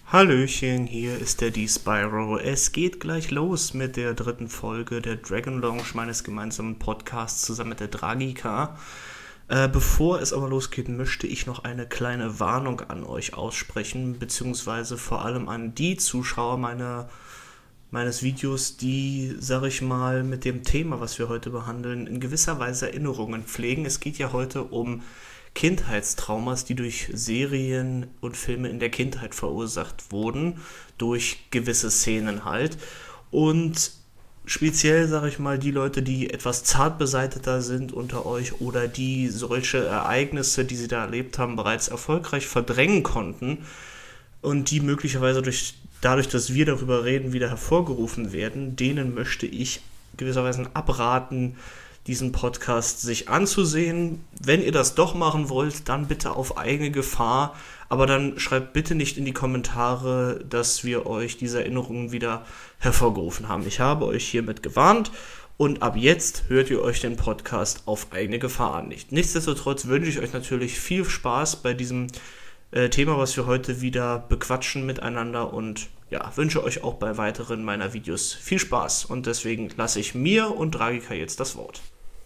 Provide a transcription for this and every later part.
Hallöchen, hier ist der D-Spyro. Es geht gleich los mit der dritten Folge der Dragon Lounge, meines gemeinsamen Podcasts zusammen mit der Dragika. Bevor es aber losgeht, möchte ich noch eine kleine Warnung an euch aussprechen, beziehungsweise vor allem an die Zuschauer meines Videos, die, sag ich mal, mit dem Thema, was wir heute behandeln, in gewisser Weise Erinnerungen pflegen. Es geht ja heute um Kindheitstraumas, die durch Serien und Filme in der Kindheit verursacht wurden, durch gewisse Szenen halt. Und speziell, sage ich mal, die Leute, die etwas zart beseiteter sind unter euch oder die solche Ereignisse, die sie da erlebt haben, bereits erfolgreich verdrängen konnten und die möglicherweise dadurch, dass wir darüber reden, wieder hervorgerufen werden, denen möchte ich gewisserweise abraten, diesen Podcast sich anzusehen. Wenn ihr das doch machen wollt, dann bitte auf eigene Gefahr, aber dann schreibt bitte nicht in die Kommentare, dass wir euch diese Erinnerungen wieder hervorgerufen haben. Ich habe euch hiermit gewarnt und ab jetzt hört ihr euch den Podcast auf eigene Gefahr an. Nichtsdestotrotz wünsche ich euch natürlich viel Spaß bei diesem Thema, was wir heute wieder bequatschen miteinander, und ja, wünsche euch auch bei weiteren meiner Videos viel Spaß, und deswegen lasse ich mir und Dragika jetzt das Wort.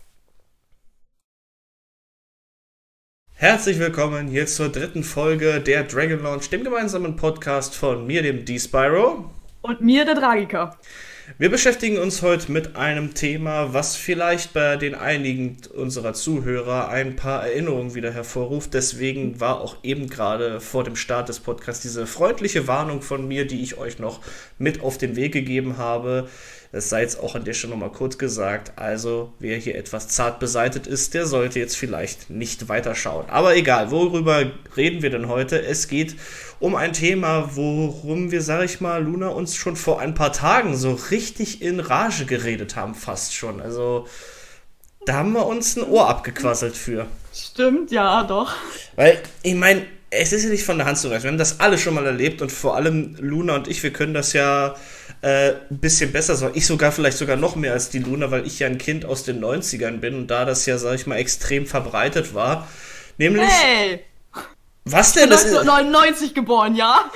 Herzlich willkommen hier zur dritten Folge der Dragon Lounge, dem gemeinsamen Podcast von mir, dem D-Spyro. Und mir, der Dragika. Wir beschäftigen uns heute mit einem Thema, was vielleicht bei den einigen unserer Zuhörer ein paar Erinnerungen wieder hervorruft. Deswegen war auch eben gerade vor dem Start des Podcasts diese freundliche Warnung von mir, die ich euch noch mit auf den Weg gegeben habe. Das sei jetzt auch an der Stelle nochmal kurz gesagt. Also, wer hier etwas zart beseitet ist, der sollte jetzt vielleicht nicht weiterschauen. Aber egal, worüber reden wir denn heute? Es geht um ein Thema, worum wir, sag ich mal, Luna, uns schon vor ein paar Tagen so richtig in Rage geredet haben, fast schon. Also, da haben wir uns ein Ohr abgequasselt für. Stimmt, ja, doch. Weil, ich meine, es ist ja nicht von der Hand zu reißen. Wir haben das alle schon mal erlebt, und vor allem Luna und ich, wir können das ja ein bisschen besser. Ich vielleicht sogar noch mehr als die Luna, weil ich ja ein Kind aus den 90ern bin und da das ja, sag ich mal, extrem verbreitet war. Nämlich... Hey! Was denn? Das ist 1999 geboren, ja?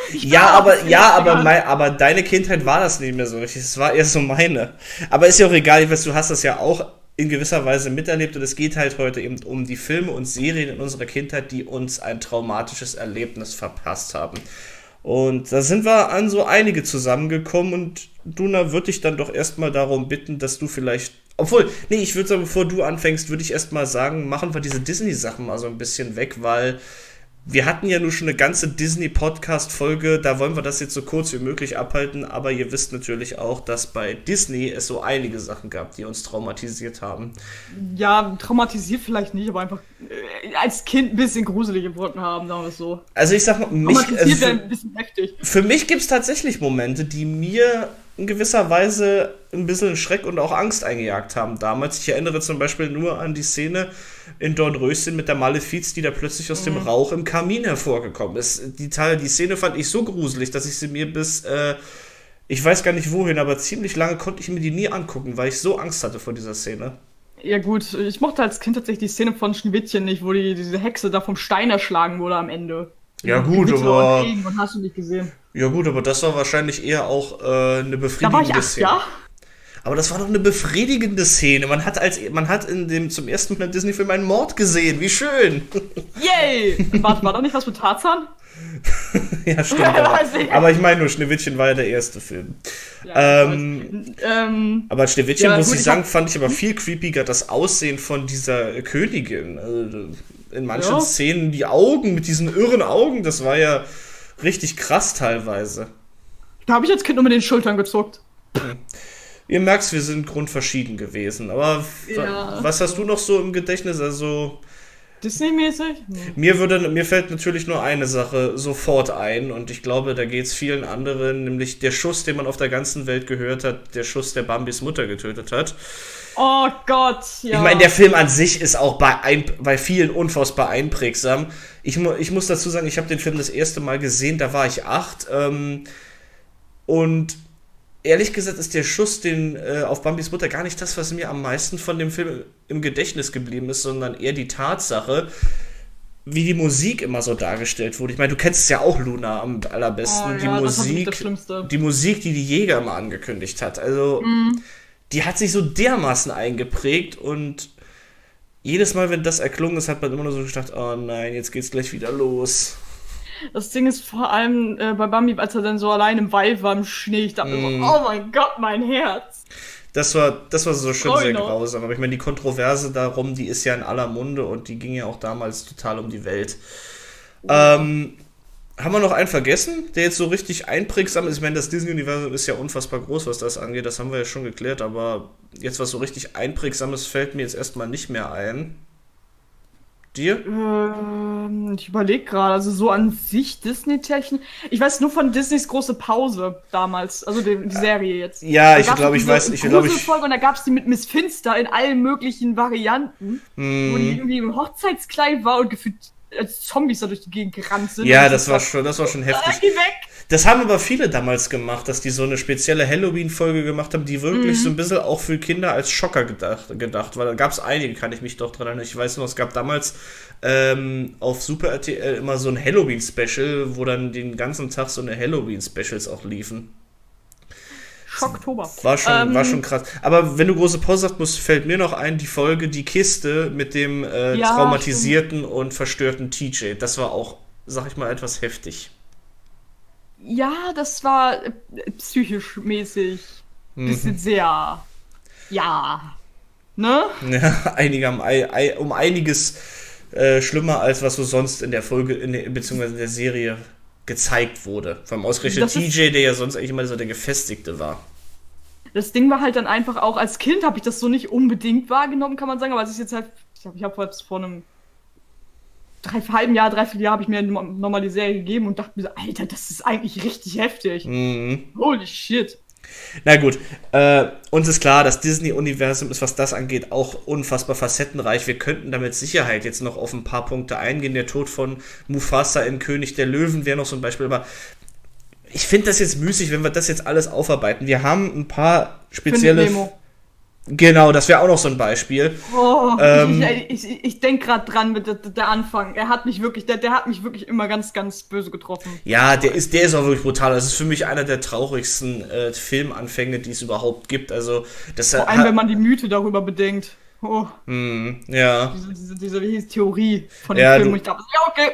Aber deine Kindheit war das nicht mehr so richtig. Es war eher so meine. Aber ist ja auch egal, ich weiß, du hast das ja auch in gewisser Weise miterlebt, und es geht halt heute eben um die Filme und Serien in unserer Kindheit, die uns ein traumatisches Erlebnis verpasst haben. Und da sind wir an so einige zusammengekommen, und Luna, würde ich dann doch erstmal darum bitten, dass du vielleicht... ich würde sagen, bevor du anfängst, würde ich erstmal sagen, machen wir diese Disney-Sachen mal so ein bisschen weg, weil wir hatten ja nur schon eine ganze Disney-Podcast-Folge, da wollen wir das jetzt so kurz wie möglich abhalten, aber ihr wisst natürlich auch, dass bei Disney es so einige Sachen gab, die uns traumatisiert haben. Ja, traumatisiert vielleicht nicht, aber einfach als Kind ein bisschen gruselig empfunden haben, sagen wir es so. Also ich sag mal, traumatisiert wäre ein bisschen heftig. Für mich gibt es tatsächlich Momente, die mir in gewisser Weise ein bisschen Schreck und auch Angst eingejagt haben damals. Ich erinnere zum Beispiel nur an die Szene in Dornröschen mit der Malefiz, die da plötzlich aus dem Rauch im Kamin hervorgekommen ist. Die Szene fand ich so gruselig, dass ich sie mir bis, ich weiß gar nicht wohin, aber ziemlich lange konnte ich mir die nie angucken, weil ich so Angst hatte vor dieser Szene. Ja gut, ich mochte als Kind tatsächlich die Szene von Schneewittchen nicht, wo diese Hexe da vom Stein erschlagen wurde am Ende. Ja gut, aber... Und hast du nicht gesehen. Ja gut, aber das war wahrscheinlich eher auch eine befriedigende Szene. Ja? Aber das war doch eine befriedigende Szene. Man hat in dem zum ersten Mal Disney-Film einen Mord gesehen. Wie schön! Yay! War da nicht was mit Tarzan? Ja, stimmt. Aber ich meine nur, Schneewittchen war ja der erste Film. Ja, aber Schneewittchen, muss ich sagen, fand ich aber viel creepiger das Aussehen von dieser Königin. Also in manchen Szenen die Augen mit diesen irren Augen, das war ja richtig krass teilweise. Da habe ich als Kind nur mit den Schultern gezuckt. Ihr merkt, wir sind grundverschieden gewesen. Aber was hast du noch so im Gedächtnis? Also Disney-mäßig? Mir fällt natürlich nur eine Sache sofort ein, und ich glaube, da geht es vielen anderen, nämlich der Schuss, den man auf der ganzen Welt gehört hat, der Schuss, der Bambis Mutter getötet hat. Oh Gott, ja. Ich meine, der Film an sich ist auch bei vielen unfassbar einprägsam. Ich muss dazu sagen, ich habe den Film das erste Mal gesehen, da war ich 8, und ehrlich gesagt ist der Schuss auf Bambis Mutter gar nicht das, was mir am meisten von dem Film im Gedächtnis geblieben ist, sondern eher die Tatsache, wie die Musik immer so dargestellt wurde. Ich meine, du kennst es ja auch, Luna, am allerbesten. Oh, ja, das ist das Schlimmste. Die Musik, die Jäger immer angekündigt hat. Also, die hat sich so dermaßen eingeprägt und jedes Mal, wenn das erklungen ist, hat man immer nur so gedacht, oh nein, jetzt geht's gleich wieder los. Das Ding ist vor allem bei Bambi, als er dann so allein im Wald war, im Schnee, ich dachte mir so, oh mein Gott, mein Herz. Das war so schön sehr grausam. Aber ich meine, die Kontroverse darum, die ist ja in aller Munde und die ging ja auch damals total um die Welt. Haben wir noch einen vergessen, der jetzt so richtig einprägsam ist? Ich meine, das Disney-Universum ist ja unfassbar groß, was das angeht. Das haben wir ja schon geklärt. Aber jetzt was so richtig Einprägsames fällt mir jetzt erstmal nicht mehr ein. Dir? Ich überlege gerade, also so an sich Disney-Technik. Ich weiß nur von Disneys große Pause damals, also die Serie jetzt. Ja, ich glaube, ich weiß. Und da gab es die mit Miss Finster in allen möglichen Varianten, wo die irgendwie im Hochzeitskleid war und gefühlt als Zombies da durch die Gegend gerannt sind. Ja, das war schon heftig. Geh weg! Das haben aber viele damals gemacht, dass die so eine spezielle Halloween-Folge gemacht haben, die wirklich so ein bisschen auch für Kinder als Schocker gedacht weil da gab es einige, kann ich mich doch dran erinnern. Ich weiß noch, es gab damals auf Super RTL immer so ein Halloween-Special, wo dann den ganzen Tag so eine Halloween-Specials auch liefen. Schocktober. War schon krass. Aber wenn du große Pause sagst, fällt mir noch ein, die Folge Die Kiste mit dem traumatisierten und verstörten TJ. Das war auch, sag ich mal, etwas heftig. Ja, das war psychisch mäßig. Bisschen sehr. Ja. Ne? Ja, um einiges schlimmer, als was so sonst in der Folge, beziehungsweise in der Serie gezeigt wurde. Vor allem ausgerechnet TJ, der ja sonst eigentlich immer so der Gefestigte war. Das Ding war halt dann einfach auch, als Kind habe ich das so nicht unbedingt wahrgenommen, kann man sagen, aber es ist jetzt halt, ich habe vor einem dreiviertel Jahr habe ich mir nochmal die Serie gegeben und dachte mir so, Alter, das ist eigentlich richtig heftig. Holy shit. Na gut, uns ist klar, das Disney-Universum ist, was das angeht, auch unfassbar facettenreich. Wir könnten da mit Sicherheit jetzt noch auf ein paar Punkte eingehen. Der Tod von Mufasa in König der Löwen wäre noch so ein Beispiel, aber ich finde das jetzt müßig, wenn wir das jetzt alles aufarbeiten. Wir haben ein paar spezielle... Genau, das wäre auch noch so ein Beispiel. Ich denke gerade dran mit der Anfang. Der hat mich wirklich immer ganz, ganz böse getroffen. Ja, der ist auch wirklich brutal. Das ist für mich einer der traurigsten Filmanfänge, die es überhaupt gibt. Also, vor allem, wenn man die Mythe darüber bedenkt. Ja. Diese Theorie von dem Film. Und ich dachte, ja, okay.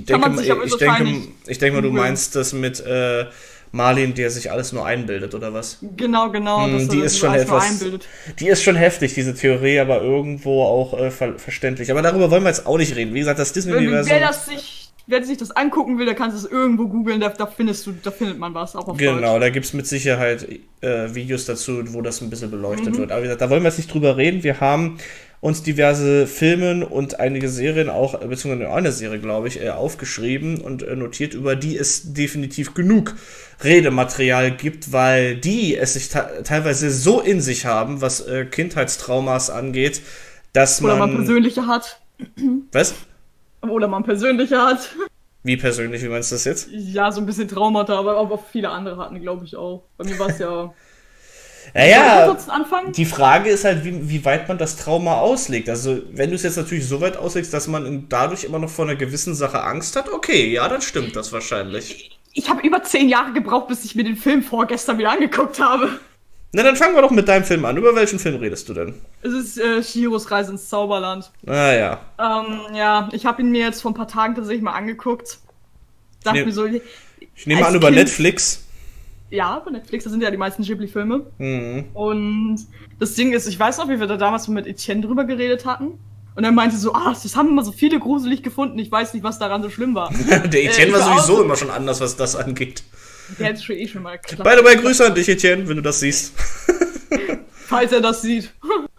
Ich denke mal, du meinst das mit Marlin, der sich alles nur einbildet, oder was? Genau. Die ist schon die ist schon heftig, diese Theorie, aber irgendwo auch verständlich. Aber darüber wollen wir jetzt auch nicht reden. Wie gesagt, das Disney-Universum... Wer sich das angucken will, der kann es irgendwo googeln, da findet man was, auch auf Genau, Deutsch. da gibt es mit Sicherheit Videos dazu, wo das ein bisschen beleuchtet wird. Aber wie gesagt, da wollen wir jetzt nicht drüber reden. Wir haben uns diverse Filme und einige Serien auch, beziehungsweise eine Serie, glaube ich, aufgeschrieben und notiert, über die es definitiv genug Redematerial gibt, weil die es sich teilweise so in sich haben, was Kindheitstraumas angeht, dass Oder man persönliche hat. Was? Oder man persönliche hat. Wie persönlich, wie meinst du das jetzt? Ja, so ein bisschen Traumata, aber auch viele andere hatten, glaube ich auch. Bei mir war es ja... Naja, die Frage ist halt, wie weit man das Trauma auslegt. Also, wenn du es jetzt natürlich so weit auslegst, dass man dadurch immer noch vor einer gewissen Sache Angst hat, okay, ja, dann stimmt das wahrscheinlich. Ich habe über 10 Jahre gebraucht, bis ich mir den Film vorgestern wieder angeguckt habe. Na, dann fangen wir doch mit deinem Film an. Über welchen Film redest du denn? Es ist Chihiros Reise ins Zauberland. Ah, ja. Ja, ich habe ihn mir jetzt vor ein paar Tagen tatsächlich mal angeguckt. Dachte mir so... Ich nehme an, über Netflix. Ja, bei Netflix, da sind ja die meisten Ghibli-Filme. Und das Ding ist, ich weiß noch, wie wir da damals mit Etienne drüber geredet hatten. Und er meinte so, das haben immer so viele gruselig gefunden, ich weiß nicht, was daran so schlimm war. Der Etienne war sowieso immer schon anders, was das angeht. Der hat schon mal klar. By the way, Grüße an dich, Etienne, wenn du das siehst. Falls er das sieht.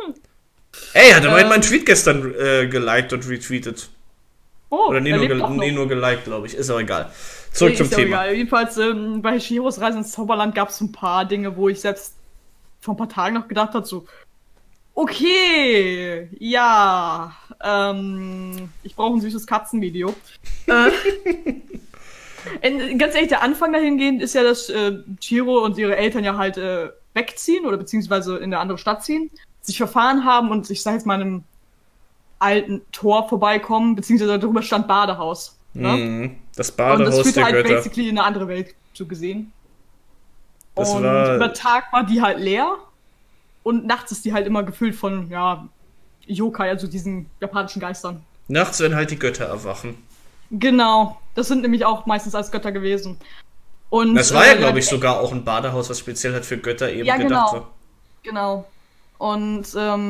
Ey, hat er meinen Tweet gestern geliked und retweetet. Oder nur geliked, glaube ich. Ist auch egal. Zurück zum Thema. Egal. Jedenfalls, bei Chihiros Reise ins Zauberland gab es ein paar Dinge, wo ich selbst vor ein paar Tagen noch gedacht habe, so, okay, ja, ich brauche ein süßes Katzenvideo. Ganz ehrlich, der Anfang dahingehend ist ja, dass Chihiro und ihre Eltern ja halt wegziehen oder beziehungsweise in eine andere Stadt ziehen, sich verfahren haben und ich sag jetzt mal alten Tor vorbeikommen, beziehungsweise darüber stand Badehaus. Ne? Das Und Badehaus das führt der halt Götter. basically in eine andere Welt zu gesehen. Das Und war- über Tag war die halt leer und nachts ist die halt immer gefüllt von, ja, Yokai, also diesen japanischen Geistern. Nachts, wenn halt die Götter erwachen. Genau, das sind nämlich auch meistens als Götter gewesen. Und, Das war ja, glaube ich, sogar auch ein Badehaus, was speziell halt für Götter eben Ja, gedacht genau. war. Genau. Und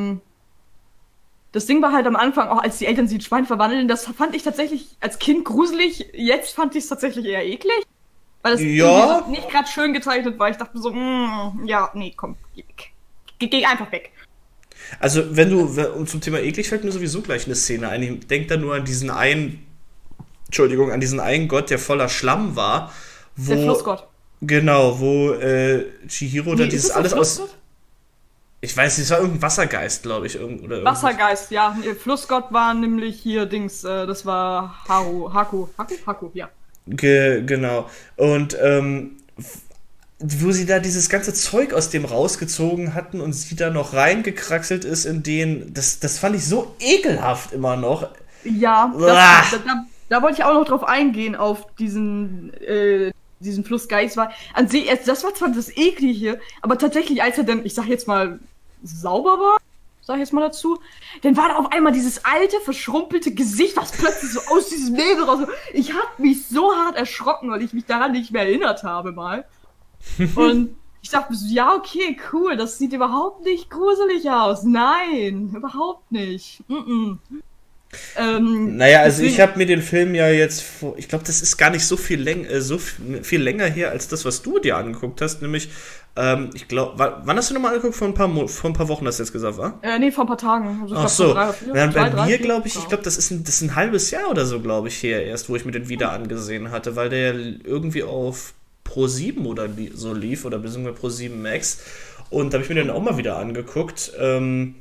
das Ding war halt am Anfang, auch als die Eltern sie in Schwein verwandeln, das fand ich tatsächlich als Kind gruselig. Jetzt fand ich es tatsächlich eher eklig. Weil das Ja. irgendwie nicht gerade schön gezeichnet war. Ich dachte mir so, ja, nee, komm, geh weg. Geh einfach weg. Also, um zum Thema eklig fällt mir sowieso gleich eine Szene ein. Ich denk da nur an diesen einen Gott, der voller Schlamm war. Der Flussgott. Genau, wo Chihiro dann Nee, dieses ist das alles der aus. Flussgott? Ich weiß nicht, es war irgendein Wassergeist, glaube ich. Oder irgendwas. Wassergeist, ja. Flussgott war nämlich hier Dings, das war Haku, ja. Genau. Und wo sie da dieses ganze Zeug aus dem rausgezogen hatten und sie da noch reingekraxelt ist in den. Das fand ich so ekelhaft immer noch. Ja, Uah. da wollte ich auch noch drauf eingehen, auf diesen Flussgeist. An sich, das war zwar das Eklige, aber tatsächlich, als er dann, ich sag jetzt mal, sauber war, sag ich jetzt mal dazu, dann war da auf einmal dieses alte, verschrumpelte Gesicht, was plötzlich so aus diesem Nebel raus. Ich hab mich so hart erschrocken, weil ich mich daran nicht mehr erinnert habe mal. Und ich dachte mir so, ja, okay, cool, das sieht überhaupt nicht gruselig aus. Nein, überhaupt nicht. Naja, also deswegen- ich habe mir den Film ja jetzt ich glaube, das ist gar nicht so viel länger her als das, was du dir angeguckt hast, nämlich, ich glaube, wann hast du nochmal angeguckt? Vor ein paar Wochen hast du jetzt gesagt, wa? Nee, vor ein paar Tagen. Also ich Ach glaub, so, vor 3 oder 4, ja, 2, bei 3, mir 4, glaube ich, ja. das ist ein halbes Jahr oder so, glaube ich, her erst, wo ich mir den wieder angesehen hatte, weil der irgendwie auf Pro7 oder so lief, oder beziehungsweise Pro7 Max, und da habe ich mir den auch mal wieder angeguckt, und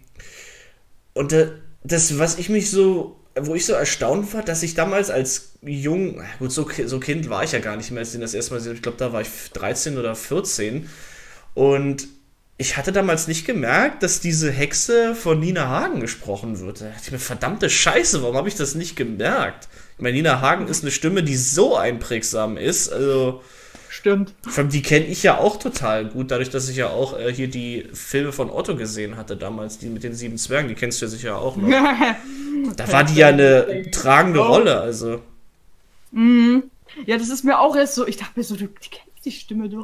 das, wo ich so erstaunt war, dass ich damals als gut, so Kind war ich ja gar nicht mehr, als ich den das erste Mal gesehen habe. Ich glaube, da war ich 13 oder 14. Und ich hatte damals nicht gemerkt, dass diese Hexe von Nina Hagen gesprochen wird. Da dachte ich mir, verdammte Scheiße, warum habe ich das nicht gemerkt? Ich meine, Nina Hagen ist eine Stimme, die so einprägsam ist. Also, Stimmt. die kenne ich ja auch total gut, dadurch, dass ich ja auch hier die Filme von Otto gesehen hatte damals, die mit den 7 Zwergen, die kennst du ja sicher auch noch. Da war die ja eine tragende Rolle, also. Ja, das ist mir auch erst so, ich dachte mir so, du kennst die Stimme doch.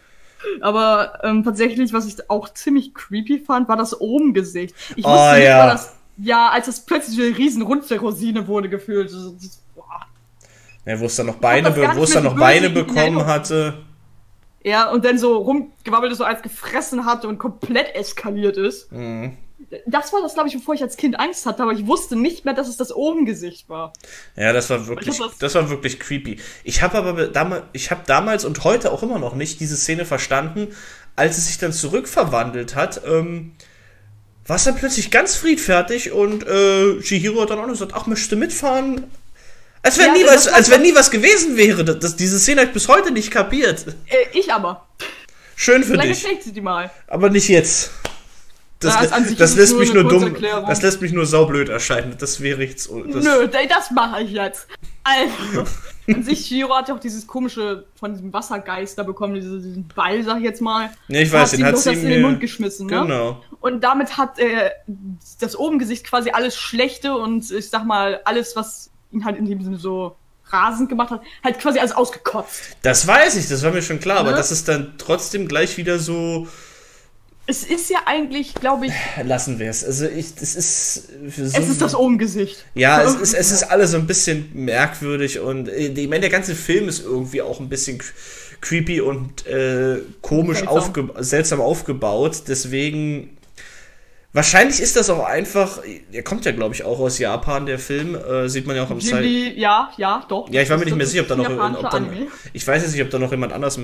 Aber tatsächlich, was ich auch ziemlich creepy fand, war das Oben-Gesicht. Ich wusste nicht, ja. war das, ja, als das plötzlich eine riesen runde Rosine wurde gefühlt. Boah. Ja, wo es dann noch Beine, das gar nicht wo es mehr dann so noch Beine böse in bekommen Erinnerung. hatte. Ja, und dann so rumgewabbelt ist, so als gefressen hatte und komplett eskaliert ist. Das war das, glaube ich, bevor ich als Kind Angst hatte, aber ich wusste nicht mehr, dass es das Oben-Gesicht war. Ja, das war wirklich creepy. Ich habe damals und heute auch immer noch nicht diese Szene verstanden, als es sich dann zurückverwandelt hat, war es dann plötzlich ganz friedfertig und Chihiro hat dann auch noch gesagt, ach, möchtest du mitfahren? Als wenn, Ja, als wenn nie was gewesen wäre. Diese Szene habe ich bis heute nicht kapiert. Ich aber. Schön für Vielleicht dich. erzählt sie die mal. Aber nicht jetzt. Ja, an sich Das ist es lässt nur mich eine nur dumm. Kurzerklärung. Das lässt mich nur saublöd erscheinen. Das wäre nichts. Nö, das mache ich jetzt. Also, an sich, Shiro hat ja auch dieses komische, von diesem Wassergeist da bekommen, diesen Ball, sag ich jetzt mal. Ja, ich weiß, den den hat doch sie das in den Mund geschmissen, ne? Genau. Und damit hat das Obengesicht quasi alles Schlechte und ich sag mal, alles, was ihn halt in dem Sinne so rasend gemacht hat, halt quasi alles ausgekotzt. Das weiß ich, das war mir schon klar, aber Ne? das ist dann trotzdem gleich wieder so. Es ist ja eigentlich, glaube ich, Lassen wir es. Also es ist. So, es ist das Obengesicht. Ja, es ist alles so ein bisschen merkwürdig und ich meine, der ganze Film ist irgendwie auch ein bisschen creepy und komisch seltsam aufgebaut. Deswegen. Wahrscheinlich ist das auch einfach. Er kommt ja, glaube ich, auch aus Japan, der Film. Sieht man ja auch im Zeit. Ja, doch. Ja, ich war mir nicht mehr sicher, ob da noch. Japanischer Anime. Ich weiß jetzt nicht, ob da noch jemand anders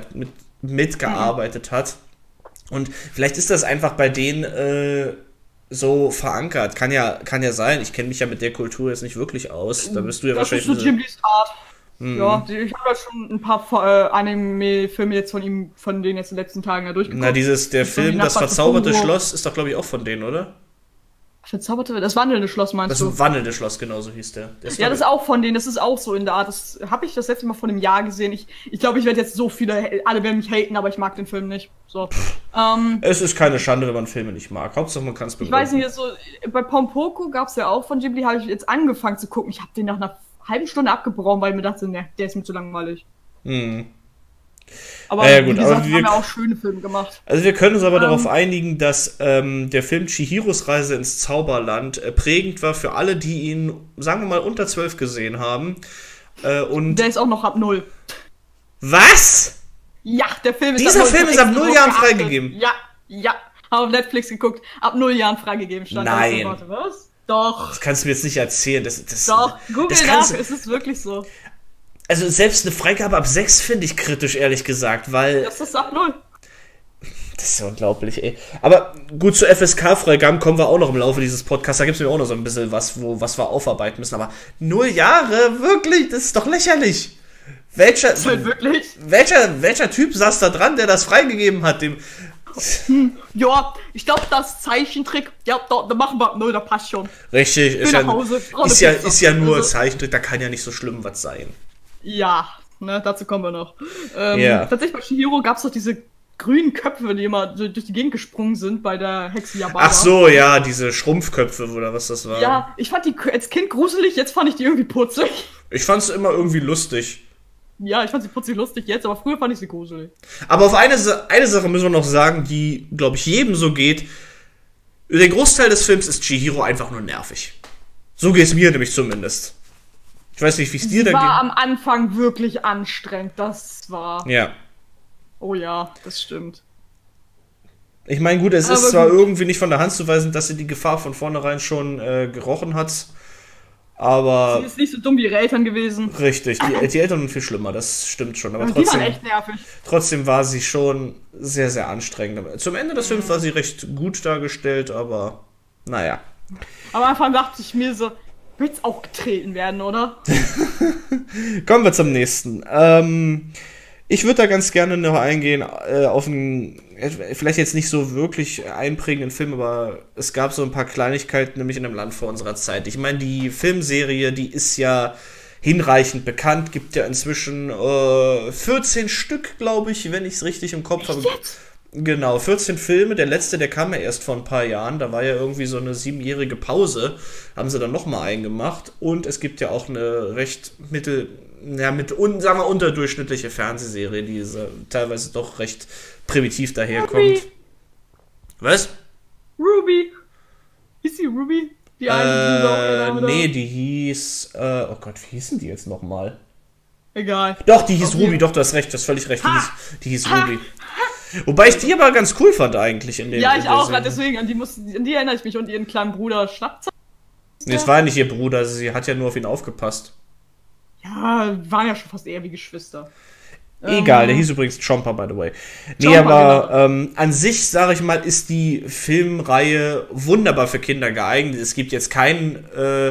mitgearbeitet hat. Und vielleicht ist das einfach bei denen so verankert. Kann ja sein. Ich kenne mich ja mit der Kultur jetzt nicht wirklich aus. Da bist du ja Das wahrscheinlich. ist so Jim Lees Art. Ja, ich habe da schon ein paar Anime-Filme jetzt von denen jetzt in den letzten Tagen ja durchgeguckt. Na, der Film, das Nachbar verzauberte Totoro. Schloss, ist doch, glaube ich, auch von denen, oder? Verzauberte, das wandelnde Schloss meinst du? Das wandelnde Schloss, genau so hieß der. Ja, das ist auch von denen, das ist auch so in der Art. Das habe ich das letzte Mal vor einem Jahr gesehen. Ich glaube, ich werde jetzt so viele, alle werden mich haten, aber ich mag den Film nicht. So. Es ist keine Schande, wenn man Filme nicht mag. Hauptsache, man kann es begründen. Ich weiß nicht, so, bei Pompoko gab es ja auch von Ghibli, habe ich jetzt angefangen zu gucken. Ich habe den nach einer halben Stunde abgebrochen, weil ich mir dachte, ne, der ist mir zu langweilig. Aber gut, wie gesagt, aber wir haben ja auch schöne Filme gemacht. Also wir können uns aber darauf einigen, dass der Film Chihiros Reise ins Zauberland prägend war für alle, die ihn, sagen wir mal, unter 12 gesehen haben. Und der ist auch noch ab 0. Was? Ja, der Film ist Dieser Film ist ab 0 Jahren freigegeben? Ja. Habe auf Netflix geguckt, ab 0 Jahren freigegeben stand. Nein. Also, was? Doch. Das kannst du mir jetzt nicht erzählen. Doch, Google nach, es ist wirklich so. Also selbst eine Freigabe ab 6 finde ich kritisch, ehrlich gesagt, weil... Das ist ab 0. Das ist ja unglaublich, ey. Aber gut, zu FSK-Freigaben kommen wir auch noch im Laufe dieses Podcasts. Da gibt es mir auch noch so ein bisschen was wir aufarbeiten müssen. Aber 0 Jahre? Wirklich? Das ist doch lächerlich. Welcher Typ saß da dran, der das freigegeben hat? Ja, ich glaube, das Zeichentrick, ja, da machen wir ab 0, da passt schon. Richtig, ist ja nur also, Zeichentrick, da kann ja nicht so schlimm was sein. Ja, ne, dazu kommen wir noch. Tatsächlich bei Chihiro gab es doch diese grünen Köpfe, die immer durch die Gegend gesprungen sind bei der Hexe Yababa. Ach so, ja, diese Schrumpfköpfe oder was das war. Ja, ich fand die als Kind gruselig, jetzt fand ich die irgendwie putzig. Ich fand es immer irgendwie lustig. Ja, ich fand sie putzig lustig jetzt, aber früher fand ich sie gruselig. Aber auf eine Sache müssen wir noch sagen, die, glaube ich, jedem so geht. Der Großteil des Films ist Chihiro einfach nur nervig. So geht es mir nämlich zumindest. Ich weiß nicht, wie es dir da ging. War am Anfang wirklich anstrengend, das war... Ja. Oh ja, das stimmt. Ich meine, gut, es ist zwar irgendwie nicht von der Hand zu weisen, dass sie die Gefahr von vornherein schon gerochen hat, aber... Sie ist nicht so dumm wie ihre Eltern gewesen. Richtig, die Eltern sind viel schlimmer, das stimmt schon. Aber die waren echt nervig. Trotzdem war sie schon sehr, sehr anstrengend. Zum Ende des Films war sie recht gut dargestellt, aber naja. Am Anfang dachte ich mir so, wird's auch getreten werden, oder? Kommen wir zum nächsten. Ich würde da ganz gerne noch eingehen auf einen, vielleicht jetzt nicht so wirklich einprägenden Film, aber es gab so ein paar Kleinigkeiten, nämlich in einem Land vor unserer Zeit. Ich meine, die Filmserie, die ist ja hinreichend bekannt, gibt ja inzwischen 14 Stück, glaube ich, wenn ich es richtig im Kopf habe. Genau, 14 Filme. Der letzte, der kam ja erst vor ein paar Jahren. Da war ja irgendwie so eine 7-jährige Pause. Haben sie dann nochmal eingemacht. Und es gibt ja auch eine recht sagen wir unterdurchschnittliche Fernsehserie, die teilweise doch recht primitiv daherkommt. Ruby. Was? Ruby. Hieß sie Ruby? Die eine, nee, die hieß... oh Gott, wie hießen die jetzt nochmal? Egal. Doch, die hieß Ruby. Doch, du hast recht, du hast völlig recht. Die hieß Ruby. Wobei ich die aber ganz cool fand eigentlich in dem. Ja, ich auch, deswegen, an die erinnere ich mich und ihren kleinen Bruder Schnappzahn. Nee, es war ja nicht ihr Bruder, sie hat ja nur auf ihn aufgepasst. Ja, waren ja schon fast eher wie Geschwister. Egal, der hieß übrigens Chomper, by the way. Nee, aber genau. An sich, sage ich mal, ist die Filmreihe wunderbar für Kinder geeignet. Es gibt jetzt keinen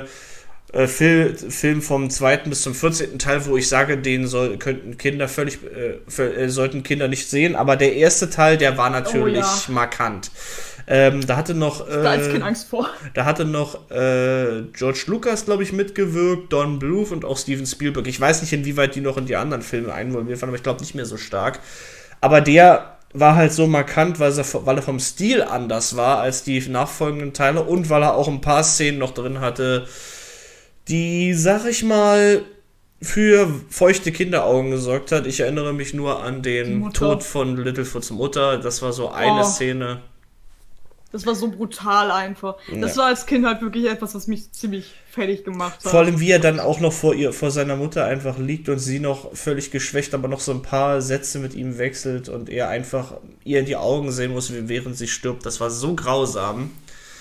Film vom 2. bis zum 14. Teil, wo ich sage, den sollten Kinder nicht sehen, aber der erste Teil, der war natürlich markant. Da hatte noch als Kind Angst vor. Da hatte noch George Lucas, glaube ich, mitgewirkt, Don Bluth und auch Steven Spielberg. Ich weiß nicht, inwieweit die noch in die anderen Filme involviert waren, aber ich glaube nicht mehr so stark. Aber der war halt so markant, weil er vom Stil anders war als die nachfolgenden Teile und weil er auch ein paar Szenen noch drin hatte, die, sag ich mal, für feuchte Kinderaugen gesorgt hat. Ich erinnere mich nur an den Tod von Littlefoots Mutter. Das war so eine Szene. Das war so brutal einfach. Das war als Kind halt wirklich etwas, was mich ziemlich fertig gemacht hat. Vor allem, wie er dann auch noch vor seiner Mutter einfach liegt und sie noch völlig geschwächt, aber noch so ein paar Sätze mit ihm wechselt und er einfach ihr in die Augen sehen muss, während sie stirbt. Das war so grausam.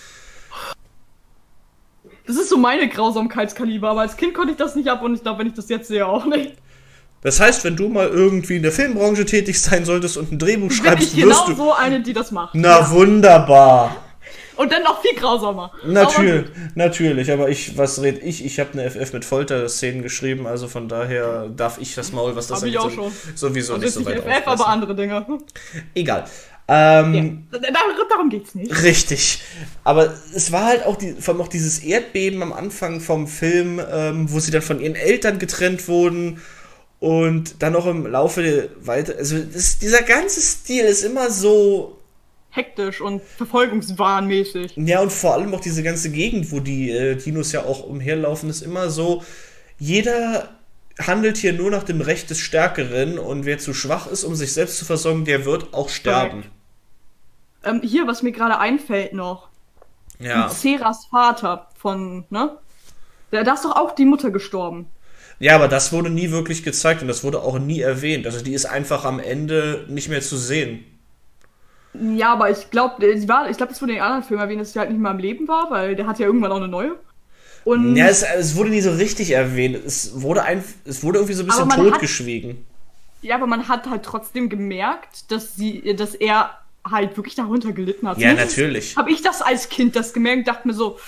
Das ist so meine Grausamkeitskaliber, aber als Kind konnte ich das nicht ab und ich glaube, wenn ich das jetzt sehe, auch nicht. Das heißt, wenn du mal irgendwie in der Filmbranche tätig sein solltest und ein Drehbuch schreibst, bin ich genau so eine, die das macht. Na, wunderbar. Und dann noch viel grausamer. Natürlich, aber was red ich? Ich habe eine FF mit Folter-Szenen geschrieben, also von daher darf ich das Maul, was das angeht, sowieso also nicht so weit FF, aber andere Dinge. Egal. Darum geht's nicht. Richtig. Aber es war halt auch, vor allem auch dieses Erdbeben am Anfang vom Film, wo sie dann von ihren Eltern getrennt wurden und dann noch im Laufe weiter. Also dieser ganze Stil ist immer so hektisch und verfolgungswahnmäßig. Ja, und vor allem auch diese ganze Gegend, wo die Dinos ja auch umherlaufen, ist immer so, jeder handelt hier nur nach dem Recht des Stärkeren und wer zu schwach ist, um sich selbst zu versorgen, der wird auch sterben. Hier, was mir gerade einfällt noch. Ja. Ceras Vater ne? Da ist doch auch die Mutter gestorben. Ja, aber das wurde nie wirklich gezeigt und das wurde auch nie erwähnt. Also die ist einfach am Ende nicht mehr zu sehen. Ja, aber ich glaube, das wurde in den anderen Filmen erwähnt, dass sie halt nicht mehr am Leben war, weil der hat ja irgendwann auch eine neue. Und ja, es wurde nie so richtig erwähnt. Es wurde irgendwie so ein bisschen totgeschwiegen. Ja, aber man hat halt trotzdem gemerkt, dass er halt wirklich darunter gelitten hat. Ja, natürlich. Habe ich das als Kind gemerkt, dachte mir so.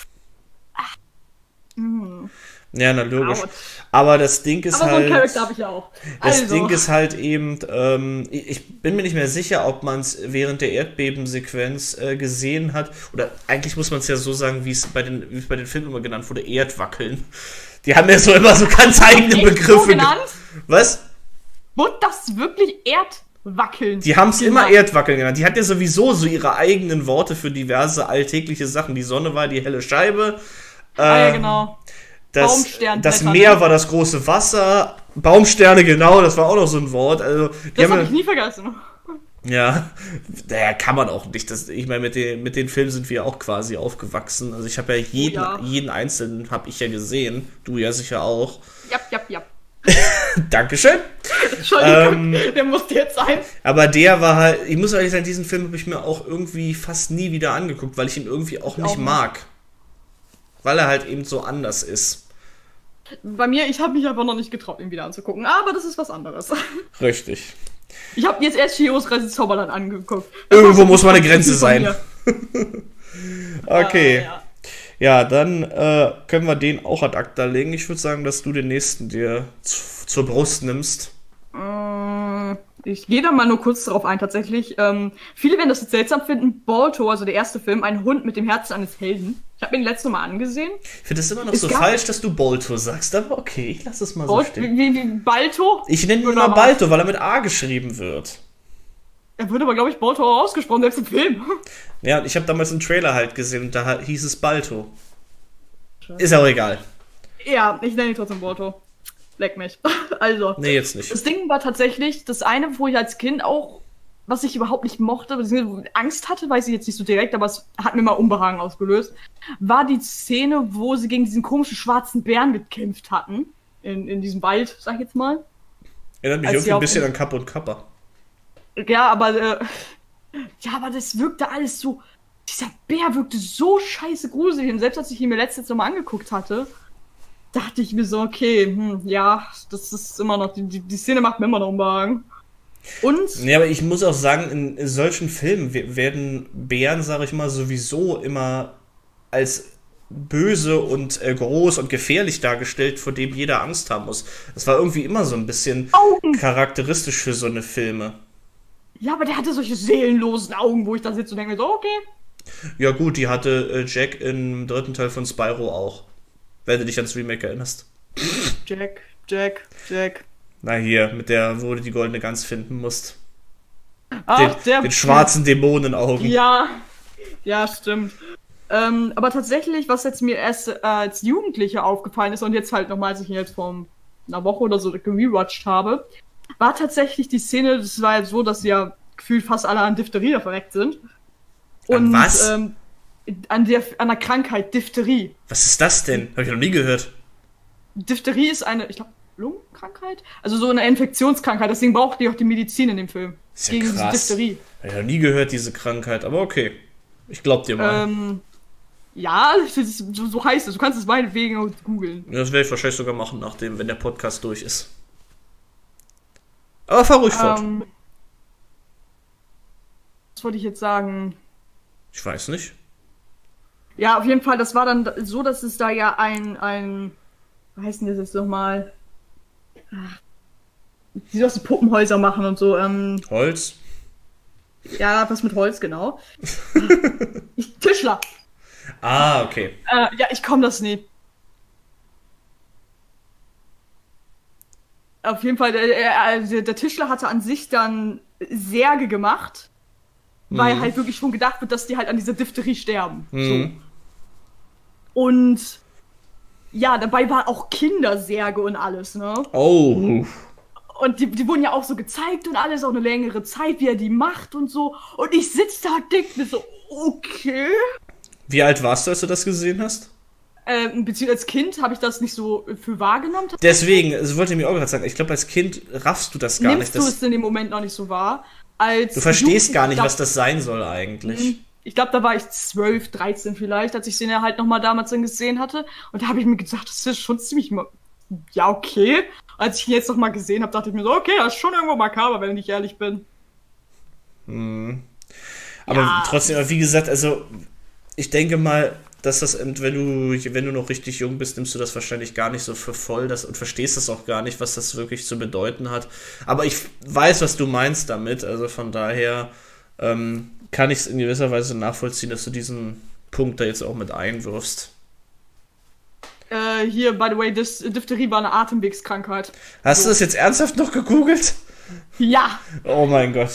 Ja, na logisch. Aber das Ding ist aber halt. So einen Charakter habe ich ja auch. Das Ding ist halt eben, ich bin mir nicht mehr sicher, ob man es während der Erdbebensequenz gesehen hat. Oder eigentlich muss man es ja so sagen, wie es bei den Filmen immer genannt wurde, Erdwackeln. Die haben ja so immer so ganz eigene Begriffe. So genannt? Was? Wurde das wirklich Erdwackeln? Die haben es immer Erdwackeln genannt. Die hat ja sowieso so ihre eigenen Worte für diverse alltägliche Sachen. Die Sonne war die helle Scheibe. Ja, genau. Das Meer war das große Wasser. Baumsterne, genau, das war auch noch so ein Wort. Also, das habe ich nie vergessen. Ja, naja, kann man auch nicht. Ich meine, mit den Filmen sind wir auch quasi aufgewachsen. Also ich habe ja jeden einzelnen habe ich ja gesehen. Du ja sicher auch. Ja. Dankeschön. Entschuldigung, der musste jetzt sein. Aber der war halt, ich muss ehrlich sagen, diesen Film habe ich mir auch irgendwie fast nie wieder angeguckt, weil ich ihn irgendwie auch nicht mag. Weil er halt eben so anders ist. Bei mir, ich habe mich einfach noch nicht getraut, ihn wieder anzugucken. Aber das ist was anderes. Richtig. Ich habe jetzt erst Chios Reise Zauberland angeguckt. Irgendwo muss mal eine Grenze sein. Okay. Ja, dann können wir den auch ad acta legen. Ich würde sagen, dass du den nächsten dir zur Brust nimmst. Ich gehe da mal nur kurz drauf ein, tatsächlich. Viele werden das jetzt seltsam finden. Balto, also der erste Film, ein Hund mit dem Herzen eines Helden. Ich habe ihn letztes Mal angesehen. Ich finde es immer noch falsch, dass du Balto sagst, aber okay, ich lasse es mal so stehen. Wie Balto? Ich nenne ihn immer Balto, weil er mit A geschrieben wird. Er wird aber, glaube ich, Balto auch ausgesprochen, selbst im Film. Ja, ich habe damals einen Trailer halt gesehen und da hieß es Balto. Ist auch egal. Ja, ich nenne ihn trotzdem Balto. Leck mich. Also. Nee, jetzt nicht. Das Ding war tatsächlich das eine, wo ich als Kind auch, was ich überhaupt nicht mochte, Angst hatte, weiß ich jetzt nicht so direkt, aber es hat mir mal Unbehagen ausgelöst, war die Szene, wo sie gegen diesen komischen schwarzen Bären gekämpft hatten. In diesem Wald, sag ich jetzt mal. Erinnert mich irgendwie ein bisschen an Kapp und Kappa. Ja, aber das wirkte alles so. Dieser Bär wirkte so scheiße gruselig. Und selbst als ich ihn mir letztens nochmal angeguckt hatte, dachte ich mir so, okay, das ist immer noch, die Szene macht mir immer noch Unbehagen. Und? Ja, aber ich muss auch sagen, in solchen Filmen werden Bären, sag ich mal, sowieso immer als böse und groß und gefährlich dargestellt, vor dem jeder Angst haben muss. Das war irgendwie immer so ein bisschen charakteristisch für so eine Filme. Ja, aber der hatte solche seelenlosen Augen, wo ich da sitze und denke mir so, okay. Ja gut, die hatte Jack im dritten Teil von Spyro auch. Wenn du dich ans Remake erinnerst. Jack. Na hier, mit der, wo du die goldene Gans finden musst. Ach, den schwarzen Dämonenaugen. Ja, stimmt. Aber tatsächlich, was jetzt mir erst als Jugendliche aufgefallen ist und jetzt halt nochmal, als ich ihn jetzt vor einer Woche oder so gerewatcht habe, war tatsächlich die Szene, das war jetzt so, dass ja gefühlt fast alle an Diphtherie verreckt sind. Und, was? An der Krankheit, Diphtherie. Was ist das denn? Hab ich noch nie gehört. Diphtherie ist eine, ich glaube, Lungenkrankheit? Also so eine Infektionskrankheit, deswegen braucht die auch die Medizin in dem Film. Ist ja gegen krass. Diese Diphtherie. Hab ich noch nie gehört, diese Krankheit, aber okay. Ich glaub dir mal. Ja, so heißt es. Du kannst es meinetwegen googeln. Das werde ich wahrscheinlich sogar machen, wenn der Podcast durch ist. Aber fahr ruhig fort. Was wollte ich jetzt sagen? Ich weiß nicht. Ja, auf jeden Fall, das war dann so, dass es da ja ein wie heißt denn das jetzt nochmal? Die aus Puppenhäuser machen und so. Holz? Ja, was mit Holz, genau. Tischler. Ah, okay. Ja, ich komme das nie. Auf jeden Fall, der Tischler hatte an sich dann Särge gemacht, weil halt wirklich schon gedacht wird, dass die halt an dieser Diphtherie sterben. So. Und ja, dabei war auch Kindersärge und alles, ne? Oh. Und die wurden ja auch so gezeigt und alles, auch eine längere Zeit, wie er die macht und so. Und ich sitze da und denk mir so, okay. Wie alt warst du, als du das gesehen hast? Beziehungsweise als Kind habe ich das nicht so für wahrgenommen. Deswegen, also wollte ich mir auch gerade sagen, ich glaube, als Kind raffst du das gar Nimmst nicht. du es in dem Moment noch nicht so wahr. Als Du verstehst gar nicht, Jugendlicher- was das sein soll eigentlich. Ich glaube, da war ich 12, 13 vielleicht, als ich den ja halt nochmal damals dann gesehen hatte. Und da habe ich mir gedacht, das ist schon ziemlich, ja, okay. Als ich ihn jetzt nochmal gesehen habe, dachte ich mir so, okay, das ist schon irgendwo makaber, wenn ich ehrlich bin. Aber Ja. trotzdem, wie gesagt, also ich denke mal, dass das, wenn du noch richtig jung bist, nimmst du das wahrscheinlich gar nicht so für voll und verstehst das auch gar nicht, was das wirklich zu bedeuten hat. Aber ich weiß, was du meinst damit, also von daher kann ich es in gewisser Weise nachvollziehen, dass du diesen Punkt da jetzt auch mit einwirfst. Hier, by the way, Diphtherie war eine Atemwegskrankheit. Hast du das jetzt ernsthaft noch gegoogelt? Ja, Oh mein Gott.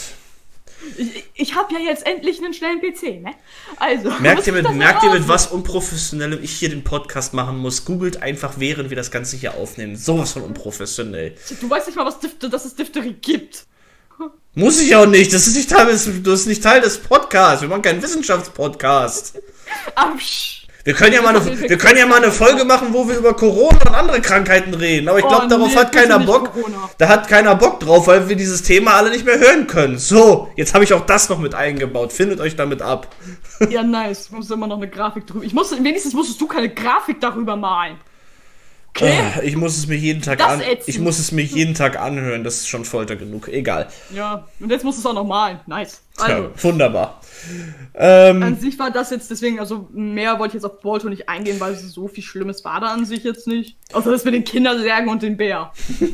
ich habe ja jetzt endlich einen schnellen PC, ne? Also. Merkt muss ihr, ich das mit mal was Unprofessionellem ich hier den Podcast machen muss? Googelt einfach, während wir das Ganze hier aufnehmen. Sowas von unprofessionell. Du weißt nicht mal, dass es Diphtherie gibt. Muss ich auch nicht. Das ist nicht Teil des Podcasts. Wir machen keinen Wissenschaftspodcast. Amsch. Wir können ja mal eine Folge machen, wo wir über Corona und andere Krankheiten reden. Aber ich glaube, darauf hat keiner Bock. Corona. Da hat keiner Bock drauf, weil wir dieses Thema alle nicht mehr hören können. So, jetzt habe ich auch das noch mit eingebaut. Findet euch damit ab. Ja, nice. Ich muss immer noch eine Grafik drüber. Wenigstens musstest du keine Grafik darüber malen. Okay? Ich muss es mir jeden Tag Ich muss es mir jeden Tag anhören. Das ist schon Folter genug. Egal. Ja, und jetzt musst du es auch noch malen. Nice. Also, Ja, wunderbar. an sich war das jetzt, deswegen, also mehr wollte ich jetzt auf Bolto nicht eingehen, weil so viel Schlimmes war da an sich jetzt nicht. Außer das mit den Kindersärgen und den Bär.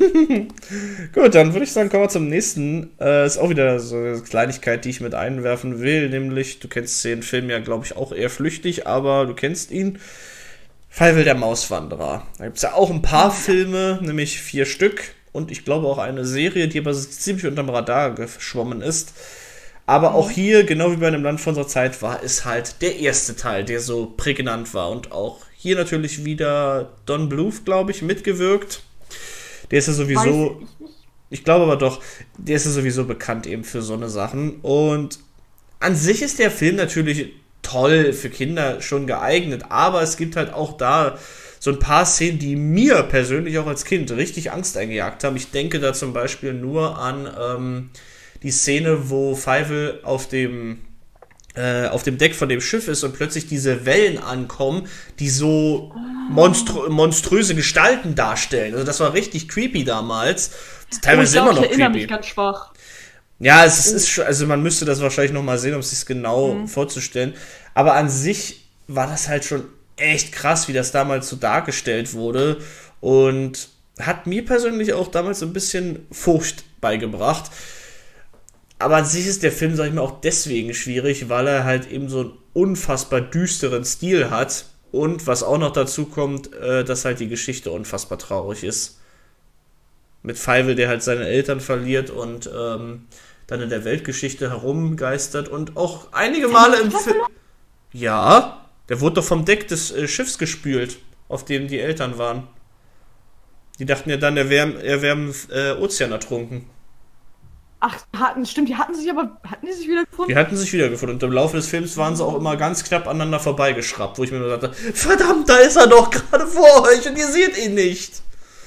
Gut, dann würde ich sagen, kommen wir zum nächsten. Ist auch wieder so eine Kleinigkeit, die ich mit einwerfen will. Nämlich, du kennst den Film ja, glaube ich, auch eher flüchtig, aber du kennst ihn. Fievel der Mauswanderer. Da gibt es ja auch ein paar Filme, nämlich 4 Stück. Und ich glaube auch eine Serie, die aber ziemlich unterm Radar geschwommen ist. Aber auch hier, genau wie bei einem Land von unserer Zeit, war es halt der erste Teil, der so prägnant war. Und auch hier natürlich wieder Don Bluth, glaube ich, mitgewirkt. Der ist ja sowieso, Weiß ich nicht. ich glaube aber doch, der ist ja sowieso bekannt eben für so eine Sachen. Und an sich ist der Film natürlich toll, für Kinder schon geeignet. Aber es gibt halt auch da so ein paar Szenen, die mir persönlich auch als Kind richtig Angst eingejagt haben. Ich denke da zum Beispiel nur an die Szene, wo Fievel auf dem Deck von dem Schiff ist und plötzlich diese Wellen ankommen, die so monströse Gestalten darstellen. Also das war richtig creepy damals. Teilweise ich immer noch erinnere creepy. mich ganz schwach. Ja, es ist schon, also man müsste das wahrscheinlich nochmal sehen, um es sich genau vorzustellen. Aber an sich war das halt schon echt krass, wie das damals so dargestellt wurde. Und hat mir persönlich auch damals so ein bisschen Furcht beigebracht. Aber an sich ist der Film, sag ich mal, auch deswegen schwierig, weil er halt eben so einen unfassbar düsteren Stil hat. Und was auch noch dazu kommt, dass halt die Geschichte unfassbar traurig ist. Mit Fievel, der halt seine Eltern verliert und dann in der Weltgeschichte herumgeistert und auch einige Male im Film. Ja, der wurde doch vom Deck des Schiffs gespült, auf dem die Eltern waren. Die dachten ja dann, er wäre im Ozean ertrunken. Ach, stimmt, hatten die sich wieder gefunden? Die hatten sich wiedergefunden und im Laufe des Films waren sie auch immer ganz knapp aneinander vorbeigeschraubt, wo ich mir nur dachte, verdammt, da ist er doch gerade vor euch und ihr seht ihn nicht.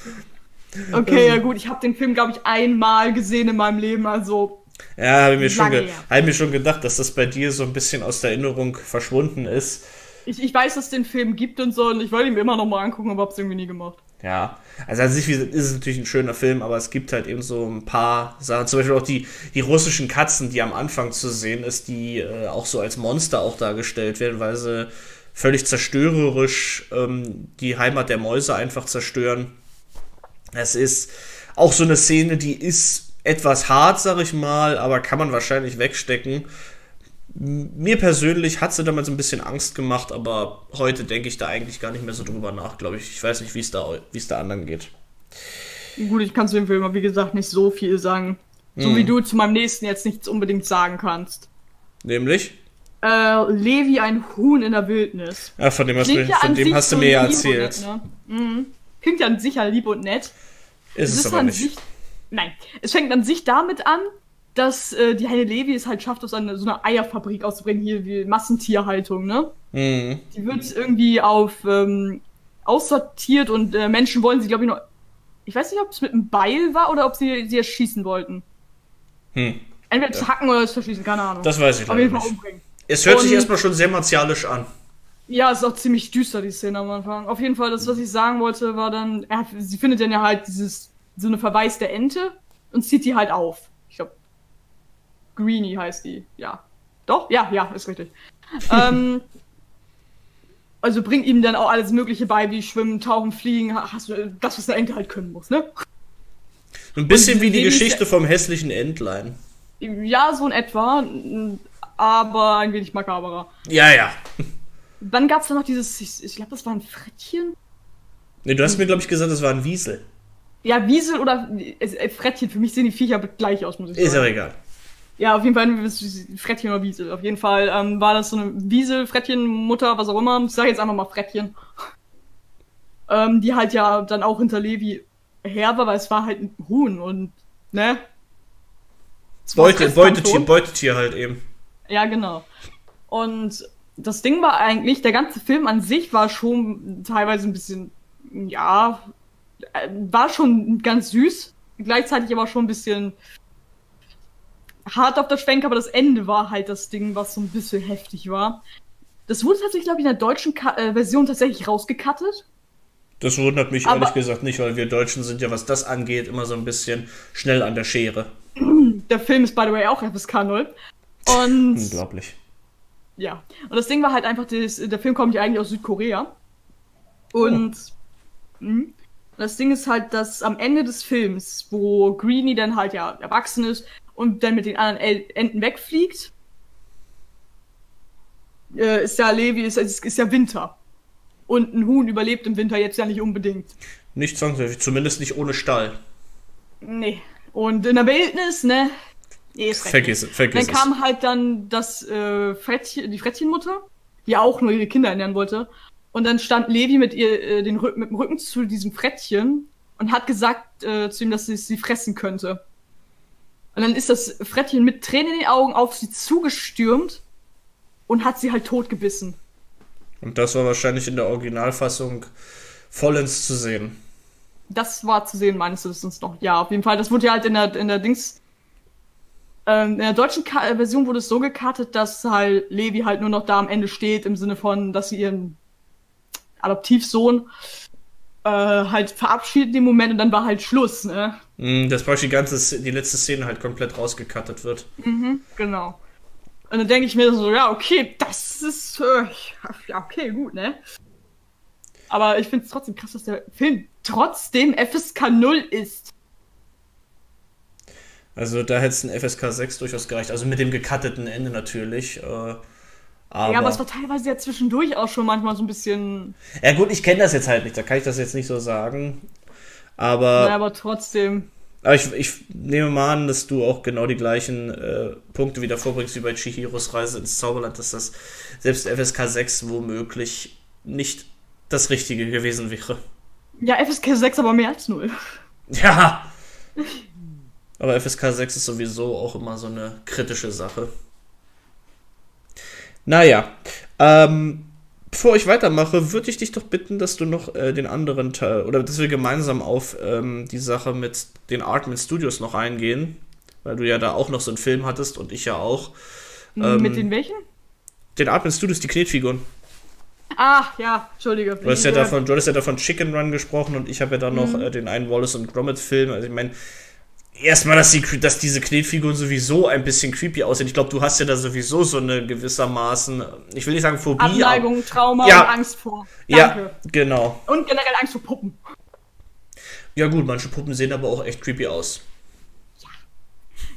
Okay, ja gut, ich habe den Film, glaube ich, einmal gesehen in meinem Leben, also... Ja, habe ich Lange mir schon gedacht, dass das bei dir so ein bisschen aus der Erinnerung verschwunden ist. Ich weiß, dass es den Film gibt und so, und ich wollte ihn mir immer noch mal angucken, aber hab's irgendwie nie gemacht. Ja, also an sich ist es natürlich ein schöner Film, aber es gibt halt eben so ein paar Sachen, zum Beispiel auch die russischen Katzen, die am Anfang zu sehen ist, die auch so als Monster auch dargestellt werden, weil sie völlig zerstörerisch die Heimat der Mäuse einfach zerstören. Es ist auch so eine Szene, die ist etwas hart, sag ich mal, aber kann man wahrscheinlich wegstecken. Mir persönlich hat sie damals ein bisschen Angst gemacht, aber heute denke ich da eigentlich gar nicht mehr so drüber nach, glaube ich. Ich weiß nicht, wie es da anderen geht. Gut, ich kann zu dem Film, wie gesagt, nicht so viel sagen. So wie du zu meinem nächsten jetzt nichts unbedingt sagen kannst. Nämlich? Levi, ein Huhn in der Wildnis. Ja, von dem hast du mir ja erzählt. Nett, ne? Klingt ja an sich ja lieb und nett. Ist es aber nicht. Nein, es fängt an sich damit an, dass die Heine Levi es halt schafft, aus so einer Eierfabrik auszubringen, hier wie Massentierhaltung, ne? Mhm. Die wird irgendwie aussortiert und Menschen wollen sie, glaube ich, noch. Ich weiß nicht, ob es mit einem Beil war oder ob sie erschießen wollten. Entweder zu hacken oder zu verschießen, keine Ahnung. Das weiß ich auf leider jeden Fall nicht. umbringen. Es hört sich erstmal schon sehr martialisch an. Ja, es ist auch ziemlich düster, die Szene am Anfang. Auf jeden Fall, das, was ich sagen wollte, war dann, sie findet dann ja halt so eine verwaiste Ente und zieht die halt auf. Ich glaube, Greenie heißt die. Ja. Doch? Ja, ist richtig. Also bringt ihm dann auch alles Mögliche bei, wie Schwimmen, Tauchen, Fliegen, das, was eine Ente halt können muss, ne? Ein bisschen wie die Geschichte vom hässlichen Entlein. Ja, so in etwa, aber ein wenig makaberer. Ja. Dann gab's da noch dieses, ich glaube, das war ein Frettchen. Ne, du hast mir, glaube ich, gesagt, das war ein Wiesel. Ja, Wiesel oder Frettchen, für mich sehen die Viecher gleich aus, muss ich sagen. Ist aber egal. Ja, auf jeden Fall Frettchen oder Wiesel. Auf jeden Fall war das so eine Wiesel, Frettchen, Mutter, was auch immer. Ich sage jetzt einfach mal Frettchen. Die halt ja dann auch hinter Levi her war, weil es war halt ein Huhn und, ne? Beutetier halt eben. Ja, genau. Und das Ding war eigentlich, der ganze Film an sich war schon teilweise ein bisschen, ja, war schon ganz süß. Gleichzeitig aber schon ein bisschen hart auf der Schwenk, aber das Ende war halt das Ding, was so ein bisschen heftig war. Das wurde tatsächlich, glaube ich, in der deutschen Version tatsächlich rausgecuttet. Das wundert mich ehrlich gesagt nicht, weil wir Deutschen sind ja, was das angeht, immer so ein bisschen schnell an der Schere. Der Film ist, by the way, auch FSK 0. Und unglaublich. Ja. Und das Ding war halt einfach, der Film kommt ja eigentlich aus Südkorea. Und das Ding ist halt, dass am Ende des Films, wo Greenie dann halt ja erwachsen ist und dann mit den anderen Enten wegfliegt, ist ja ist ja Winter. Und ein Huhn überlebt im Winter jetzt ja nicht unbedingt. Nicht zwangsläufig, zumindest nicht ohne Stall. Nee. Und in der Wildnis, ne? Vergiss es. Dann kam halt dann die Frettchenmutter, die auch nur ihre Kinder ernähren wollte. Und dann stand Levi mit dem Rücken zu diesem Frettchen und hat gesagt zu ihm, dass sie fressen könnte. Und dann ist das Frettchen mit Tränen in den Augen auf sie zugestürmt und hat sie halt totgebissen. Und das war wahrscheinlich in der Originalfassung vollends zu sehen. Das war zu sehen, meines Wissens noch. Ja, auf jeden Fall. Das wurde ja halt in der deutschen Version wurde es so gekartet, dass halt Levi halt nur noch da am Ende steht, im Sinne von, dass sie ihren Adoptivsohn halt verabschiedet in dem Moment und dann war halt Schluss, ne? Das praktisch die letzte Szene halt komplett rausgekattet wird. Genau. Und dann denke ich mir so, ja, okay, das ist, ja, okay, gut, ne? Aber ich finde es trotzdem krass, dass der Film trotzdem FSK 0 ist. Also da hätte es ein FSK 6 durchaus gereicht. Also mit dem gecutteten Ende natürlich. Ja, aber es war teilweise ja zwischendurch auch schon manchmal so ein bisschen... Ja gut, ich kenne das jetzt halt nicht, da kann ich das jetzt nicht so sagen. Aber... Ja, aber trotzdem... Aber ich nehme mal an, dass du auch genau die gleichen Punkte wieder vorbringst wie bei Chihiros Reise ins Zauberland, dass das selbst FSK 6 womöglich nicht das Richtige gewesen wäre. Ja, FSK 6 aber mehr als 0. Ja! Aber FSK 6 ist sowieso auch immer so eine kritische Sache. Naja, bevor ich weitermache, würde ich dich doch bitten, dass du noch den anderen Teil, oder dass wir gemeinsam auf die Sache mit den Aardman Studios noch eingehen, weil du ja da auch noch so einen Film hattest und ich ja auch. Mit den welchen? Den Aardman Studios, die Knetfiguren. Ach, ja, Entschuldige. Du hast ja davon Chicken Run gesprochen und ich habe ja dann noch den einen Wallace und Gromit Film, also ich meine, erstmal, dass diese Knetfiguren sowieso ein bisschen creepy aussehen. Ich glaube, du hast ja da sowieso so eine gewissermaßen, ich will nicht sagen Phobie. Abneigung, Trauma und Angst vor. Danke. Ja, genau. Und generell Angst vor Puppen. Ja gut, manche Puppen sehen aber auch echt creepy aus.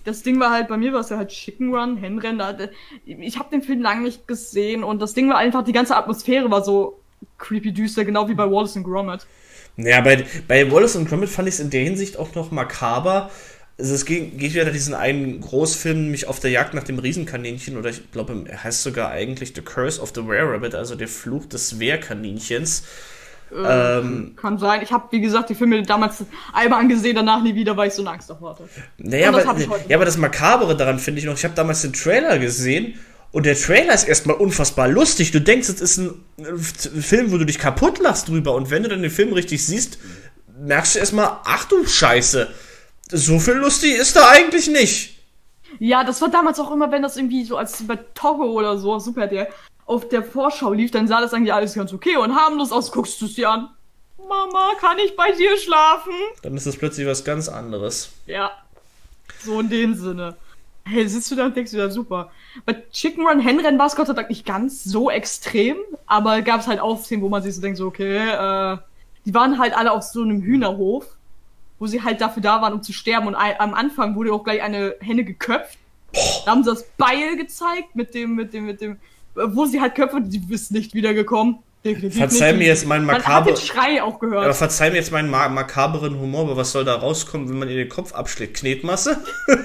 das Ding war halt, bei mir war es ja halt Chicken Run, Hennrennen. Ich habe den Film lange nicht gesehen und das Ding war einfach, die ganze Atmosphäre war so creepy düster, genau wie bei Wallace und Gromit. Ja, bei Wallace und Gromit fand ich es in der Hinsicht auch noch makaber. Also es geht wieder diesen einen Großfilm, nämlich auf der Jagd nach dem Riesenkaninchen, oder ich glaube, er heißt sogar eigentlich The Curse of the Were-Rabbit, also der Fluch des Wehrkaninchens. Kann sein. Ich habe, wie gesagt, die Filme damals einmal angesehen, danach nie wieder, weil ich so eine Angst davor hatte. Naja, aber das Makabere daran finde ich noch, ich habe damals den Trailer gesehen und der Trailer ist erstmal unfassbar lustig. Du denkst, es ist ein Film, wo du dich kaputt lachst drüber, und wenn du dann den Film richtig siehst, merkst du erstmal, ach du Scheiße, so viel lustig ist da eigentlich nicht. Ja, das war damals auch immer, wenn das irgendwie so als bei Togo oder so, super, der auf der Vorschau lief, dann sah das eigentlich alles ganz okay und harmlos aus, guckst du es dir an. Mama, kann ich bei dir schlafen? Dann ist das plötzlich was ganz anderes. Ja, so in dem Sinne. Hey, sitzt du da und denkst du, ja super. Bei Chicken Run, Hennrennen war es Gott sei Dank nicht ganz so extrem, aber gab es halt auch Szenen, wo man sich so denkt, so okay, die waren halt alle auf so einem Hühnerhof, wo sie halt dafür da waren, um zu sterben, und am Anfang wurde auch gleich eine Henne geköpft. Da haben sie das Beil gezeigt mit dem, wo sie halt köpfen, die ist nicht wiedergekommen. Verzeih mir jetzt meinen Man hat den Schrei auch gehört. Aber verzeih mir jetzt meinen makaberen Humor, aber was soll da rauskommen, wenn man ihr den Kopf abschlägt? Knetmasse?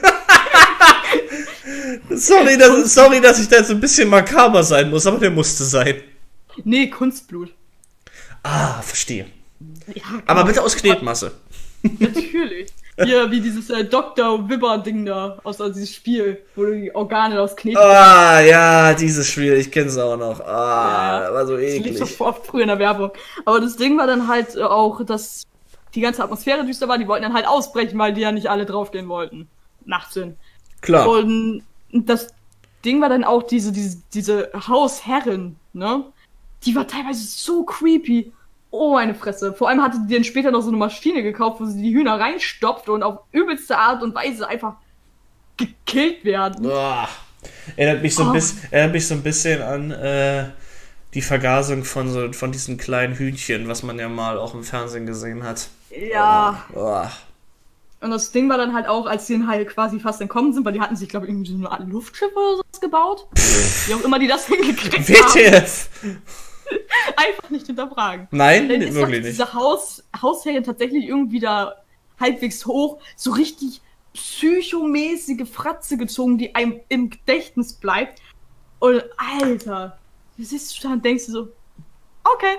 sorry, dass ich da jetzt ein bisschen makaber sein muss, aber der musste sein. Nee, Kunstblut. Ah, verstehe. Ja, aber bitte aus Knetmasse. Natürlich. Hier, wie dieses Dr. Wibber-Ding da, also dieses Spiel, wo du die Organe aus Kneten. Ah, ja, dieses Spiel, ich kenn's auch noch. Ah, ja, war so eklig. Das lief so oft früher in der Werbung. Aber das Ding war dann halt auch, dass die ganze Atmosphäre düster war, die wollten dann halt ausbrechen, weil die ja nicht alle draufgehen wollten. Nachts hin. Klar. Und das Ding war dann auch diese Hausherrin, ne? Die war teilweise so creepy. Oh, meine Fresse. Vor allem hatte die dann später noch so eine Maschine gekauft, wo sie die Hühner reinstopft und auf übelste Art und Weise einfach gekillt werden. Oh. Erinnert mich so ein bisschen an die Vergasung von diesen kleinen Hühnchen, was man ja mal auch im Fernsehen gesehen hat. Ja. Oh. Und das Ding war dann halt auch, als die dann halt quasi fast entkommen sind, weil die hatten sich, glaube ich, irgendwie so eine Art Luftschiff oder sowas gebaut. Wie auch immer die das hingekriegt haben. WTF! Einfach nicht hinterfragen. Nein, dann ist wirklich nicht. Diese Hausherrin tatsächlich irgendwie da halbwegs hoch, so richtig psychomäßige Fratze gezogen, die einem im Gedächtnis bleibt. Und Alter, du sitzt da und denkst du so, okay,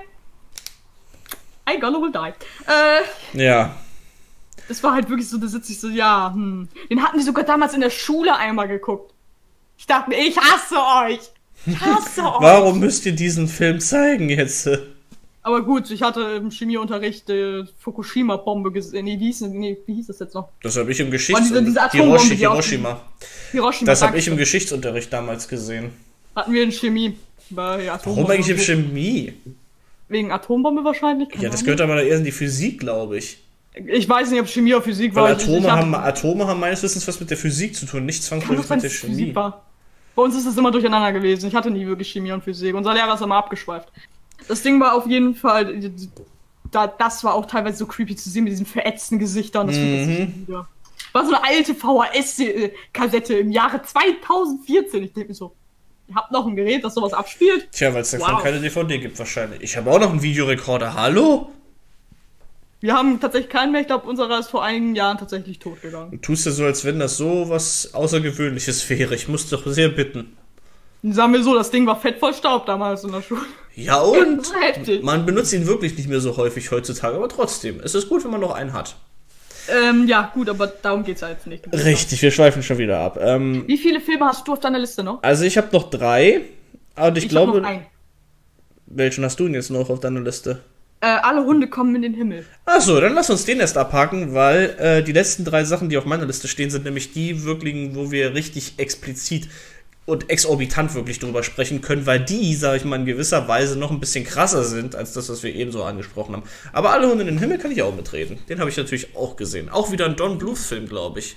I gonna will die. Ja. Das war halt wirklich so, da sitze ich so, ja, Den hatten die sogar damals in der Schule einmal geguckt. Ich dachte mir, ich hasse euch. Ich hasse euch. Warum müsst ihr diesen Film zeigen jetzt? Aber gut, ich hatte im Chemieunterricht Fukushima-Bombe gesehen. Nee, wie hieß das jetzt noch? Das habe ich im Geschichtsunterricht. Hiroshima. Das habe ich im Geschichtsunterricht damals gesehen. Hatten wir in Chemie. Warum eigentlich in Chemie? Wegen Atombombe wahrscheinlich? Ja, das gehört aber eher in die Physik, glaube ich. Ich weiß nicht, ob Chemie oder Physik war. Atome haben meines Wissens was mit der Physik zu tun, nicht zwangsläufig mit der Chemie. Bei uns ist das immer durcheinander gewesen. Ich hatte nie wirklich Chemie und Physik. Unser Lehrer ist immer abgeschweift. Das Ding war auf jeden Fall, das war auch teilweise so creepy zu sehen mit diesen verätzten Gesichtern. Das wieder. War so eine alte VHS-Kassette im Jahre 2014. Ich denke mir so, ihr habt noch ein Gerät, das sowas abspielt? Tja, weil es davon keine DVD gibt wahrscheinlich. Ich habe auch noch einen Videorekorder. Hallo? Wir haben tatsächlich keinen mehr. Ich glaube, unserer ist vor einigen Jahren tatsächlich tot gegangen. Du tust ja so, als wenn das so was Außergewöhnliches wäre. Ich muss doch sehr bitten. Sagen wir so, das Ding war fett voll Staub damals in der Schule. Ja und? Man benutzt ihn wirklich nicht mehr so häufig heutzutage, aber trotzdem. Es ist gut, wenn man noch einen hat. Ja, gut, aber darum geht's ja jetzt nicht. Richtig, wir schweifen schon wieder ab. Wie viele Filme hast du auf deiner Liste noch? Also ich habe noch 3. Und ich glaube... Hab noch einen. Welchen hast du denn jetzt noch auf deiner Liste? Alle Hunde kommen in den Himmel. Achso, dann lass uns den erst abhaken, weil die letzten 3 Sachen, die auf meiner Liste stehen, sind nämlich die wirklichen, wo wir richtig explizit und exorbitant wirklich drüber sprechen können, weil die, sage ich mal, in gewisser Weise noch ein bisschen krasser sind, als das, was wir eben so angesprochen haben. Aber Alle Hunde in den Himmel kann ich auch mitreden. Den habe ich natürlich auch gesehen. Auch wieder ein Don Bluth-Film, glaube ich.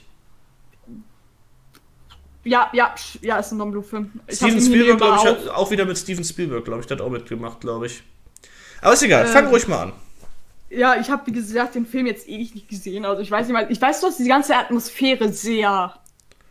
Ja, ist ein Don Bluth-Film. Steven Spielberg, glaube ich, auch wieder mit Steven Spielberg, glaube ich, der hat auch mitgemacht, glaube ich. Aber ist egal, fang ruhig mal an. Ja, ich habe, wie gesagt, den Film jetzt ewig nicht gesehen. Also ich weiß nicht mal, ich weiß, du hast die ganze Atmosphäre sehr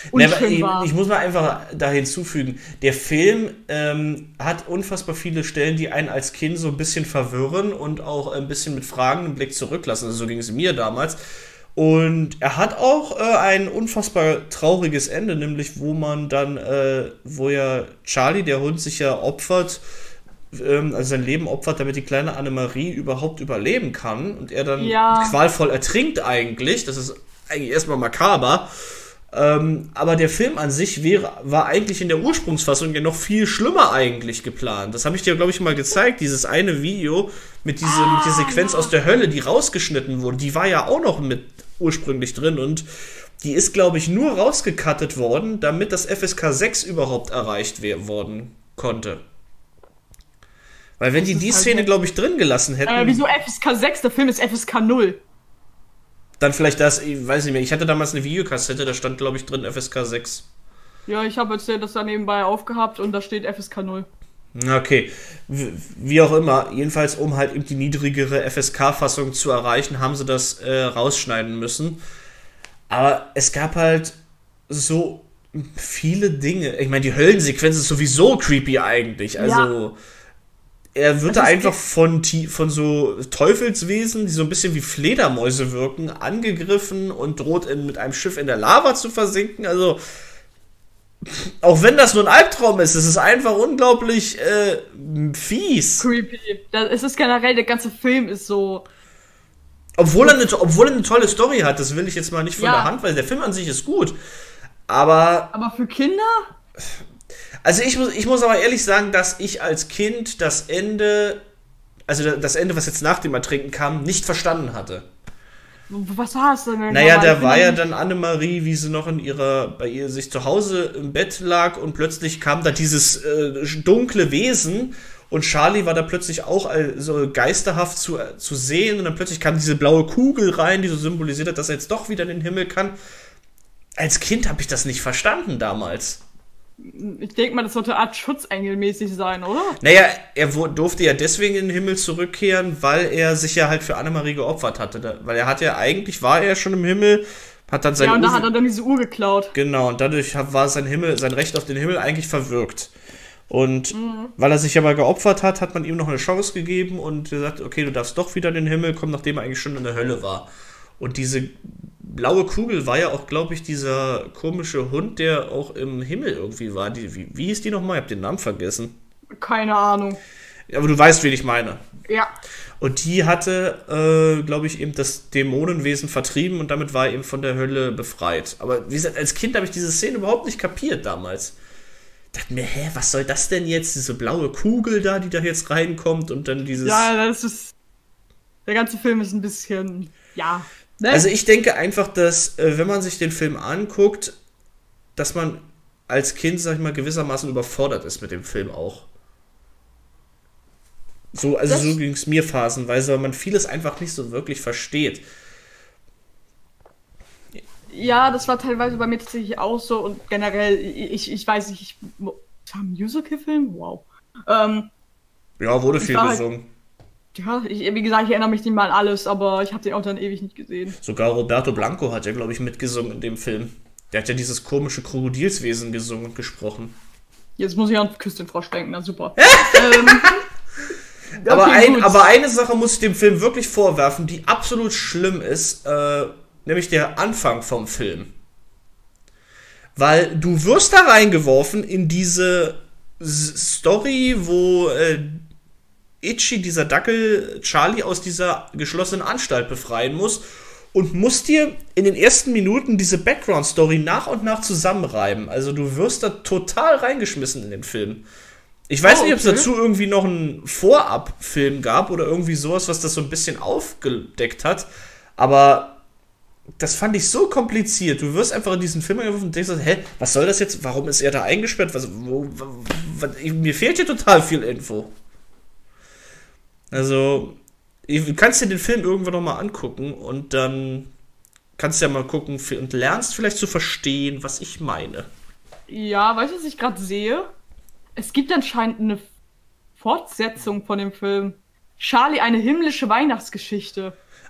unschön war. Ich muss mal einfach da hinzufügen, der Film hat unfassbar viele Stellen, die einen als Kind so ein bisschen verwirren und auch ein bisschen mit fragendem Blick zurücklassen. Also so ging es mir damals. Und er hat auch ein unfassbar trauriges Ende, nämlich wo man dann, wo ja Charlie, der Hund, sich ja opfert, also sein Leben opfert, damit die kleine Annemarie überhaupt überleben kann und er dann qualvoll ertrinkt eigentlich. Das ist eigentlich erstmal makaber. Aber der Film an sich war eigentlich in der Ursprungsfassung ja noch viel schlimmer eigentlich geplant. Das habe ich dir, glaube ich, mal gezeigt. Dieses eine Video mit der Sequenz aus der Hölle, die rausgeschnitten wurde, die war ja auch noch mit ursprünglich drin und die ist, glaube ich, nur rausgecuttet worden, damit das FSK 6 überhaupt erreicht worden konnte. Weil wenn die Szene, glaube ich, drin gelassen hätten... wieso FSK 6? Der Film ist FSK 0. Dann vielleicht das, ich weiß nicht mehr. Ich hatte damals eine Videokassette, da stand, glaube ich, drin FSK 6. Ja, ich habe jetzt das da nebenbei aufgehabt und da steht FSK 0. Okay, wie auch immer. Jedenfalls, um halt eben die niedrigere FSK-Fassung zu erreichen, haben sie das rausschneiden müssen. Aber es gab halt so viele Dinge. Ich meine, die Höllensequenz ist sowieso creepy eigentlich. Also... Er wird da einfach von so Teufelswesen, die so ein bisschen wie Fledermäuse wirken, angegriffen und droht mit einem Schiff in der Lava zu versinken. Also, auch wenn das nur ein Albtraum ist, es ist einfach unglaublich fies. Creepy. Es ist generell, der ganze Film ist so... Obwohl er eine tolle Story hat, das will ich jetzt mal nicht von der Hand, weil der Film an sich ist gut. Aber für Kinder? Also ich muss aber ehrlich sagen, dass ich als Kind das Ende, was jetzt nach dem Ertrinken kam, nicht verstanden hatte. Was war es denn? Naja, da war ja dann Annemarie, wie sie noch bei ihr sich zu Hause im Bett lag und plötzlich kam da dieses dunkle Wesen und Charlie war da plötzlich auch so geisterhaft zu sehen und dann plötzlich kam diese blaue Kugel rein, die so symbolisiert hat, dass er jetzt doch wieder in den Himmel kann. Als Kind habe ich das nicht verstanden damals. Ich denke mal, das sollte eine Art Schutzengelmäßig sein, oder? Naja, er durfte ja deswegen in den Himmel zurückkehren, weil er sich ja halt für Annemarie geopfert hatte. Weil war er schon im Himmel, hat dann seine und da hat er dann diese Uhr geklaut. Genau, und dadurch war sein Recht auf den Himmel eigentlich verwirkt. Und weil er sich aber geopfert hat, hat man ihm noch eine Chance gegeben und gesagt, okay, du darfst doch wieder in den Himmel kommen, nachdem er eigentlich schon in der Hölle war. Und diese blaue Kugel war ja auch, glaube ich, dieser komische Hund, der auch im Himmel irgendwie war. Wie hieß die nochmal? Ich habe den Namen vergessen. Keine Ahnung. Aber du weißt, wen ich meine. Ja. Und die hatte, glaube ich, eben das Dämonenwesen vertrieben und damit war er eben von der Hölle befreit. Aber wie gesagt, als Kind habe ich diese Szene überhaupt nicht kapiert damals. Ich dachte mir, was soll das denn jetzt? Diese blaue Kugel da, die da jetzt reinkommt und dann dieses... Ja, der ganze Film ist ein bisschen... Ja... Ne? Also ich denke einfach, dass, wenn man sich den Film anguckt, dass man als Kind, sag ich mal, gewissermaßen überfordert ist mit dem Film auch. So ging es mir phasenweise, weil man vieles einfach nicht so wirklich versteht. Ja, das war teilweise bei mir tatsächlich auch so und generell, ich weiß nicht, war ein Musical-Film? Wow. Ja, wurde viel gesungen. Ja, wie gesagt, ich erinnere mich nicht mal an alles, aber ich habe den auch dann ewig nicht gesehen. Sogar Roberto Blanco hat ja, glaube ich, mitgesungen in dem Film. Der hat ja dieses komische Krokodilswesen gesungen und gesprochen. Jetzt muss ich an Küsschen Frosch denken, na super. Aber eine Sache muss ich dem Film wirklich vorwerfen, die absolut schlimm ist, nämlich der Anfang vom Film. Weil du wirst da reingeworfen in diese Story, wo Itchy, dieser Dackel, Charlie aus dieser geschlossenen Anstalt befreien muss und musst dir in den ersten Minuten diese Background-Story nach und nach zusammenreiben. Also du wirst da total reingeschmissen in den Film. Ich weiß nicht, ob es dazu irgendwie noch einen Vorab-Film gab oder irgendwie sowas, was das so ein bisschen aufgedeckt hat, aber das fand ich so kompliziert. Du wirst einfach in diesen Film eingeworfen und denkst, was soll das jetzt? Warum ist er da eingesperrt? Mir fehlt hier total viel Info. Also, du kannst dir den Film irgendwann nochmal angucken und dann kannst du ja mal gucken und lernst vielleicht zu verstehen, was ich meine. Ja, weißt du, was ich gerade sehe? Es gibt anscheinend eine Fortsetzung von dem Film. Charlie, eine himmlische Weihnachtsgeschichte.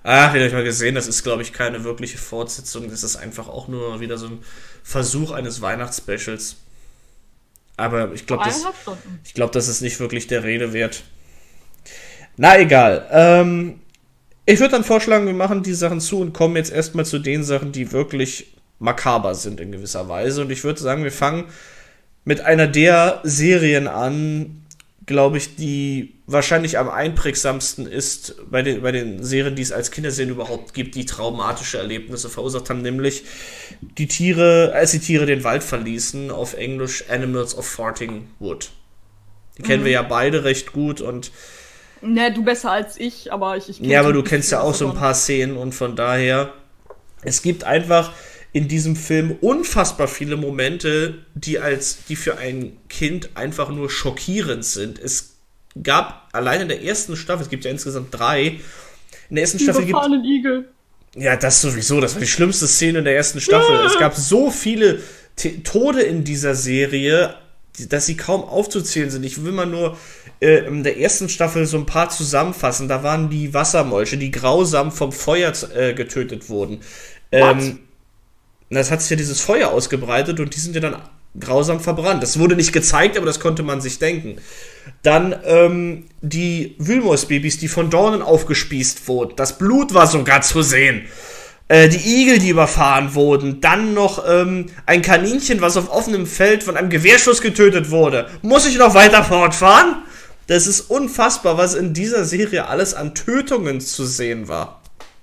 Ach, den habe ich mal gesehen, das ist, glaube ich, keine wirkliche Fortsetzung. Das ist einfach auch nur wieder so ein Versuch eines Weihnachtsspecials. Aber ich glaube, das ist nicht wirklich der Rede wert. Na, egal. Ich würde dann vorschlagen, wir machen die Sachen zu und kommen jetzt erstmal zu den Sachen, die wirklich makaber sind in gewisser Weise. Und ich würde sagen, wir fangen mit einer der Serien an, glaube ich, die wahrscheinlich am einprägsamsten ist bei den Serien, die es als Kinderserien überhaupt gibt, die traumatische Erlebnisse verursacht haben, nämlich als die Tiere den Wald verließen, auf Englisch Animals of Farting Wood. Die kennen wir ja beide recht gut und ne, du besser als ich, aber ich ja, aber du kennst ja auch so ein paar Szenen und von daher, es gibt einfach in diesem Film unfassbar viele Momente, die für ein Kind einfach nur schockierend sind. Es gab allein in der ersten Staffel, es gibt ja insgesamt 3, in der ersten Staffel gibt es Igel. Ja, das sowieso, das war die schlimmste Szene in der ersten Staffel. Ja. Es gab so viele Tode in dieser Serie, dass sie kaum aufzuzählen sind. Ich will mal nur in der ersten Staffel so ein paar zusammenfassen. Da waren die Wassermolche, die grausam vom Feuer getötet wurden. Das hat sich ja dieses Feuer ausgebreitet und die sind ja dann grausam verbrannt. Das wurde nicht gezeigt, aber das konnte man sich denken. Dann die Wühlmäusbabys, die von Dornen aufgespießt wurden. Das Blut war sogar zu sehen. Die Igel, die überfahren wurden. Dann noch ein Kaninchen, was auf offenem Feld von einem Gewehrschuss getötet wurde. Muss ich noch weiter fortfahren? Das ist unfassbar, was in dieser Serie alles an Tötungen zu sehen war.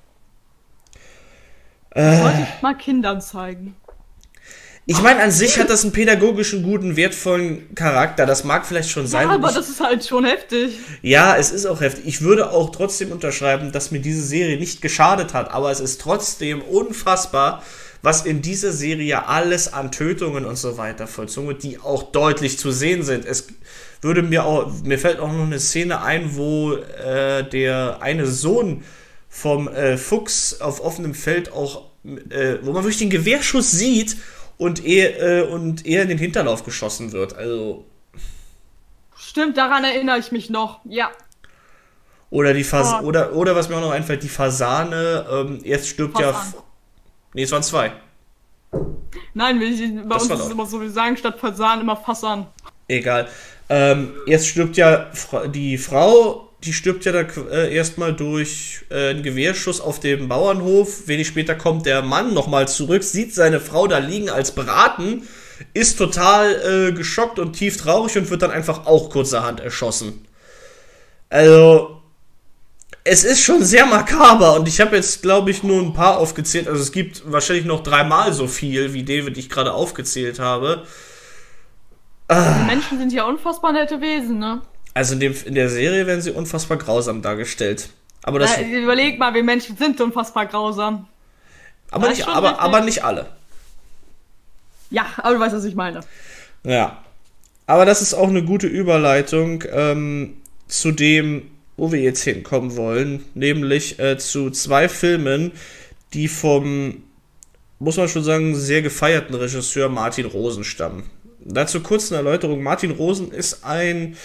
Sollte ich mal Kindern zeigen. Ich meine, an sich hat das einen pädagogischen, guten, wertvollen Charakter. Das mag vielleicht schon sein. Ja, aber das ist halt schon heftig. Ja, es ist auch heftig. Ich würde auch trotzdem unterschreiben, dass mir diese Serie nicht geschadet hat. Aber es ist trotzdem unfassbar, was in dieser Serie alles an Tötungen und so weiter vollzogen wird, die auch deutlich zu sehen sind. Mir fällt auch noch eine Szene ein, wo der eine Sohn vom Fuchs auf offenem Feld auch, wo man wirklich den Gewehrschuss sieht und er in den Hinterlauf geschossen wird. Also. Stimmt, daran erinnere ich mich noch, ja. Oder oder was mir auch noch einfällt, die Fasane, erst stirbt Fasan. Nee, es waren 2. Nein, bei uns ist es immer so, wir sagen statt Fasan immer Fasan. Egal. Erst stirbt ja die Frau, die stirbt ja da erstmal durch einen Gewehrschuss auf dem Bauernhof. Wenig später kommt der Mann nochmal zurück, sieht seine Frau da liegen als Braten, ist total geschockt und tief traurig und wird dann einfach auch kurzerhand erschossen. Also, es ist schon sehr makaber und ich habe jetzt, glaube ich, nur ein paar aufgezählt. Also es gibt wahrscheinlich noch 3-mal so viel, wie David ich gerade aufgezählt habe. Die Menschen sind ja unfassbar nette Wesen, ne? Also in der Serie werden sie unfassbar grausam dargestellt. Aber überleg mal, wir Menschen sind unfassbar grausam. Aber nicht alle. Ja, aber du weißt, was ich meine. Ja. Aber das ist auch eine gute Überleitung zu dem, wo wir jetzt hinkommen wollen. Nämlich zu 2 Filmen, die vom, muss man schon sagen, sehr gefeierten Regisseur Martin Rosen stammen. Dazu kurz eine Erläuterung. Martin Rosen ist ein...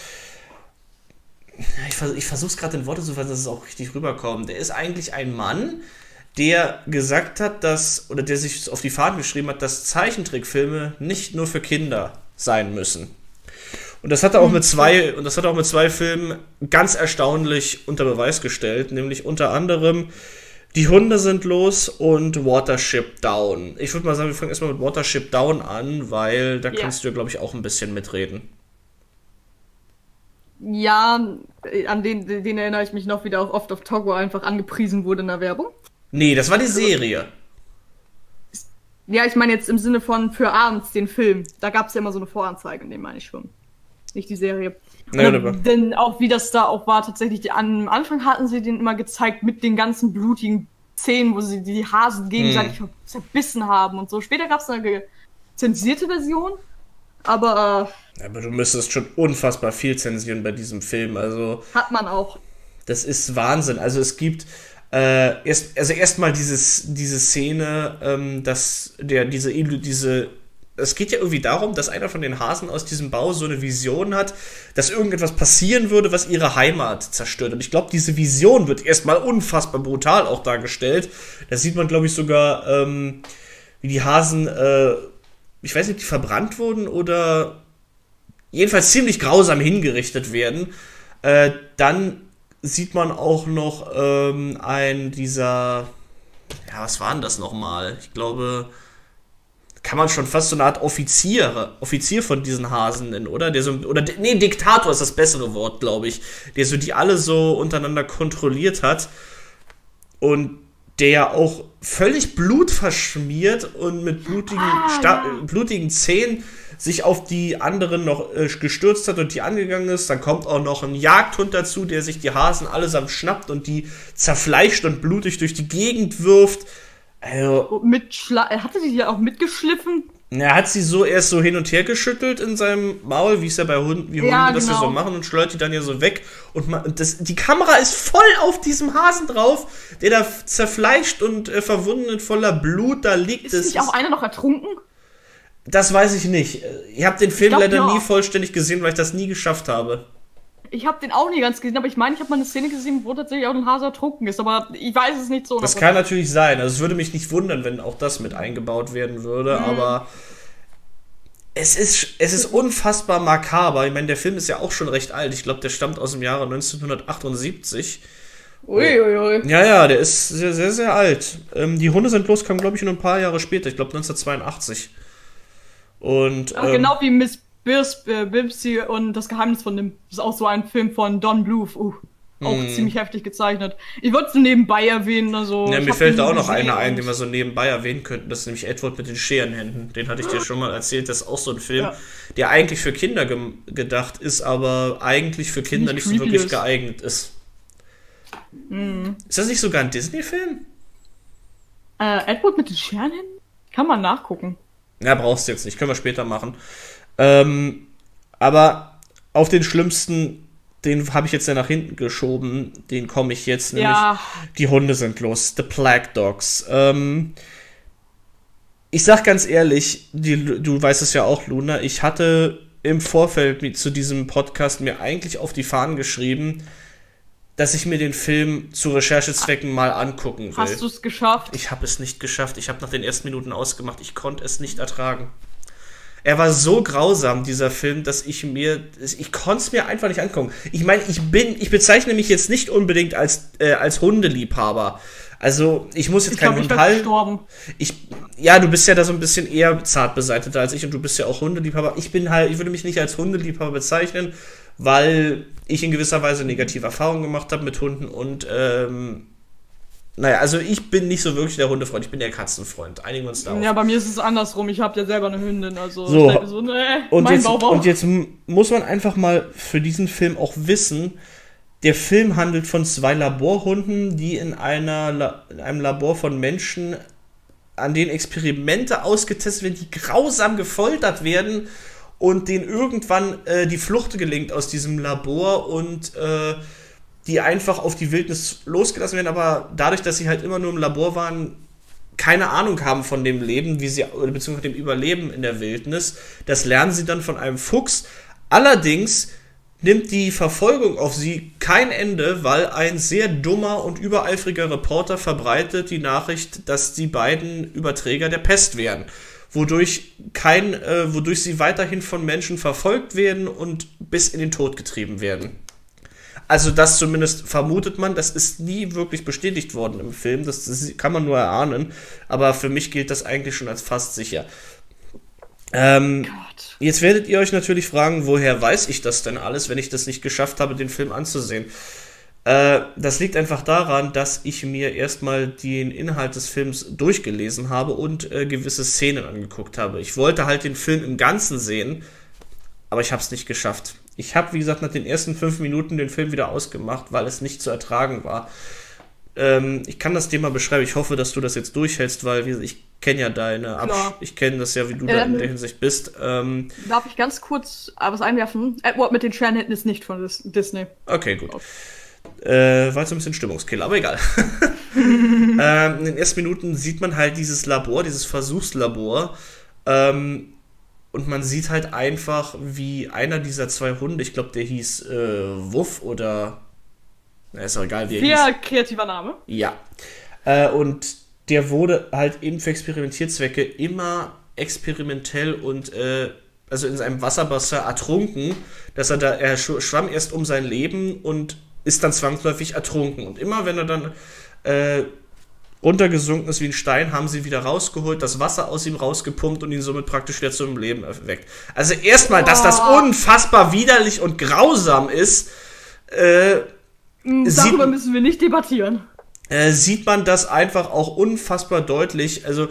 Ich versuche es gerade in Worte zu fassen, dass es auch richtig rüberkommt. Der ist eigentlich ein Mann, der gesagt hat, der sich auf die Fahnen geschrieben hat, dass Zeichentrickfilme nicht nur für Kinder sein müssen. Und das hat er auch mit 2 Filmen ganz erstaunlich unter Beweis gestellt, nämlich unter anderem Die Hunde sind los und Watership Down. Ich würde mal sagen, wir fangen erstmal mit Watership Down an, weil da kannst du, glaube ich, auch ein bisschen mitreden. Ja, an den erinnere ich mich noch, wie der auch oft auf Togo einfach angepriesen wurde in der Werbung. Nee, das war die Serie. Ja, ich meine jetzt im Sinne von für abends den Film. Da gab es ja immer so eine Voranzeige, den meine ich schon. Nicht die Serie. Denn auch wie das da auch war, tatsächlich, am Anfang hatten sie den immer gezeigt mit den ganzen blutigen Szenen, wo sie die Hasen gegenseitig zerbissen haben und so. Später gab es eine zensierte Version, aber du müsstest schon unfassbar viel zensieren bei diesem Film, also... Hat man auch. Das ist Wahnsinn, also es gibt erstmal diese Szene, dass diese es geht ja irgendwie darum, dass einer von den Hasen aus diesem Bau so eine Vision hat, dass irgendetwas passieren würde, was ihre Heimat zerstört. Und ich glaube, diese Vision wird erstmal unfassbar brutal auch dargestellt. Da sieht man, glaube ich, sogar, wie die Hasen, ich weiß nicht, ob die verbrannt wurden oder jedenfalls ziemlich grausam hingerichtet werden. Dann sieht man auch noch was war denn das nochmal? Ich glaube, kann man schon fast so eine Art Offizier von diesen Hasen nennen, oder? Diktator ist das bessere Wort, glaube ich. Der so die alle so untereinander kontrolliert hat und der ja auch völlig blutverschmiert und mit blutigen Zähnen sich auf die anderen noch gestürzt hat und die angegangen ist. Dann kommt auch noch ein Jagdhund dazu, der sich die Hasen allesamt schnappt und die zerfleischt und blutig durch die Gegend wirft. Also, hatte die auch mitgeschliffen? Er hat sie so erst so hin und her geschüttelt in seinem Maul, wie es ja bei Hunden, das ja so machen, und schleudert die dann ja so weg. Und die Kamera ist voll auf diesem Hasen drauf, der da zerfleischt und verwunden und voller Blut da liegt. Ist nicht auch einer noch ertrunken? Das weiß ich nicht. Ich habe den Film leider nie vollständig gesehen, weil ich das nie geschafft habe. Ich habe den auch nie ganz gesehen, aber ich meine, ich habe mal eine Szene gesehen, wo tatsächlich auch ein Hase ertrunken ist, aber ich weiß es nicht so. Das kann natürlich sein. Also es würde mich nicht wundern, wenn auch das mit eingebaut werden würde, aber es ist unfassbar makaber. Ich meine, der Film ist ja auch schon recht alt. Ich glaube, der stammt aus dem Jahre 1978. Uiuiui. Ja, der ist sehr, sehr, sehr alt. Die Hunde sind los, kam, glaube ich, nur ein paar Jahre später. Ich glaube 1982. Und genau wie Miss Bibbsy und das Geheimnis von dem, das ist auch so ein Film von Don Bluth, auch ziemlich heftig gezeichnet. Ich würde es nebenbei erwähnen, also... Ja, mir fällt da auch noch einer ein, den wir so nebenbei erwähnen könnten, das ist nämlich Edward mit den Scherenhänden. Den hatte ich dir schon mal erzählt, das ist auch so ein Film, der eigentlich für Kinder gedacht ist, aber eigentlich für Kinder nicht so wirklich geeignet ist. Ist das nicht sogar ein Disney-Film? Edward mit den Scherenhänden? Kann man nachgucken. Ja, brauchst du jetzt nicht, können wir später machen. Aber auf den schlimmsten, den habe ich jetzt ja nach hinten geschoben, den komme ich jetzt, nämlich die Hunde sind los, The Plague Dogs. Ich sag ganz ehrlich, du weißt es ja auch, Luna, ich hatte im Vorfeld zu diesem Podcast mir eigentlich auf die Fahnen geschrieben, dass ich mir den Film zu Recherchezwecken mal angucken will. Hast du es geschafft? Ich habe es nicht geschafft. Ich habe nach den ersten Minuten ausgemacht. Ich konnte es nicht ertragen. Er war so grausam, dieser Film, dass ich konnte es mir einfach nicht angucken. Ich meine, ich bezeichne mich jetzt nicht unbedingt als Hundeliebhaber. Also, ich muss jetzt keinen Hund halten. Ja, du bist ja da so ein bisschen eher zart beseiteter als ich und du bist ja auch Hundeliebhaber. Ich würde mich nicht als Hundeliebhaber bezeichnen, weil ich in gewisser Weise negative Erfahrungen gemacht habe mit Hunden und also ich bin nicht so wirklich der Hundefreund, ich bin der Katzenfreund. Einigen wir uns darauf. Ja, bei mir ist es andersrum. Ich habe ja selber eine Hündin, also und jetzt muss man einfach mal für diesen Film auch wissen, der Film handelt von 2 Laborhunden, die in einem Labor von Menschen, an denen Experimente ausgetestet werden, die grausam gefoltert werden und denen irgendwann die Flucht gelingt aus diesem Labor und die einfach auf die Wildnis losgelassen werden, aber dadurch, dass sie halt immer nur im Labor waren, keine Ahnung haben von dem Leben, beziehungsweise dem Überleben in der Wildnis. Das lernen sie dann von einem Fuchs. Allerdings nimmt die Verfolgung auf sie kein Ende, weil ein sehr dummer und übereifriger Reporter verbreitet die Nachricht, dass die beiden Überträger der Pest wären. Wodurch sie weiterhin von Menschen verfolgt werden und bis in den Tod getrieben werden. Also das zumindest vermutet man, das ist nie wirklich bestätigt worden im Film, das kann man nur erahnen, aber für mich gilt das eigentlich schon als fast sicher. Jetzt werdet ihr euch natürlich fragen, woher weiß ich das denn alles, wenn ich das nicht geschafft habe, den Film anzusehen? Das liegt einfach daran, dass ich mir erstmal den Inhalt des Films durchgelesen habe und gewisse Szenen angeguckt habe. Ich wollte halt den Film im Ganzen sehen, aber ich habe es nicht geschafft. Ich habe, wie gesagt, nach den ersten 5 Minuten den Film wieder ausgemacht, weil es nicht zu ertragen war. Ich kann das dir mal beschreiben. Ich hoffe, dass du das jetzt durchhältst, weil ich kenne ja ich kenne das ja, wie du da in der Hinsicht bist. Darf ich ganz kurz was einwerfen? Edward mit den Scherenhänden ist nicht von Disney. Okay, gut. War so ein bisschen Stimmungskiller, aber egal. In den ersten Minuten sieht man halt dieses Labor, dieses Versuchslabor, Und man sieht halt einfach, wie einer dieser zwei Hunde, ich glaube, der hieß Wuff oder... Na, ist auch egal, wie er hieß. Sehr kreativer Name. Ja. Und der wurde halt eben für Experimentierzwecke immer experimentell und also in seinem Wasserbassin ertrunken, dass er schwamm erst um sein Leben und ist dann zwangsläufig ertrunken. Und immer wenn er dann runtergesunken ist wie ein Stein, haben sie ihn wieder rausgeholt, das Wasser aus ihm rausgepumpt und ihn somit praktisch wieder zum Leben erweckt. Also erstmal, dass das unfassbar widerlich und grausam ist, darüber müssen wir nicht debattieren. Sieht man das einfach auch unfassbar deutlich. Also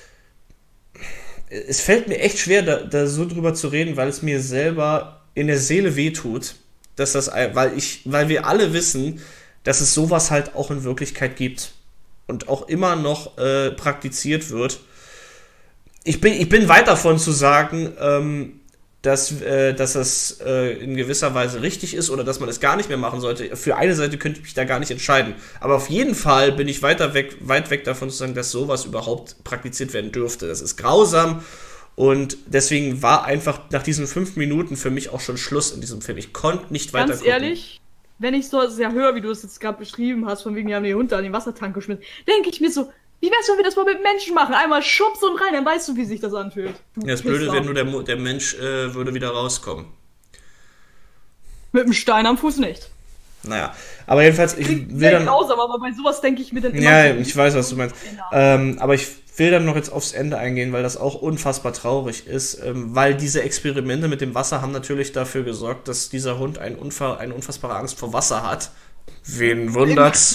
es fällt mir echt schwer, da so drüber zu reden, weil es mir selber in der Seele wehtut, dass weil wir alle wissen, dass es sowas halt auch in Wirklichkeit gibt und auch immer noch praktiziert wird. Ich bin weit davon zu sagen, dass das in gewisser Weise richtig ist oder dass man es gar nicht mehr machen sollte. Für eine Seite könnte ich mich da gar nicht entscheiden. Aber auf jeden Fall bin ich weit weg davon zu sagen, dass sowas überhaupt praktiziert werden dürfte. Das ist grausam und deswegen war einfach nach diesen 5 Minuten für mich auch schon Schluss in diesem Film. Ich konnte nicht weiter gucken. Ganz ehrlich, wenn ich so sehr höre, wie du es jetzt gerade beschrieben hast, von wegen, wir haben den Hund da in den Wassertank geschmissen, denke ich mir so, wie wär's, wenn wir das mal mit Menschen machen? Einmal schubs und rein, dann weißt du, wie sich das anfühlt. Ja, das Blöde wäre nur, der Mensch würde wieder rauskommen. Mit dem Stein am Fuß nicht. Naja, aber jedenfalls, ich will sehr dann... grausam, aber bei sowas denke ich mir dann immer... Ja, ich weiß, was du meinst. Aber ich will dann noch jetzt aufs Ende eingehen, weil das auch unfassbar traurig ist, weil diese Experimente mit dem Wasser haben natürlich dafür gesorgt, dass dieser Hund eine unfassbare Angst vor Wasser hat. Wen wundert's?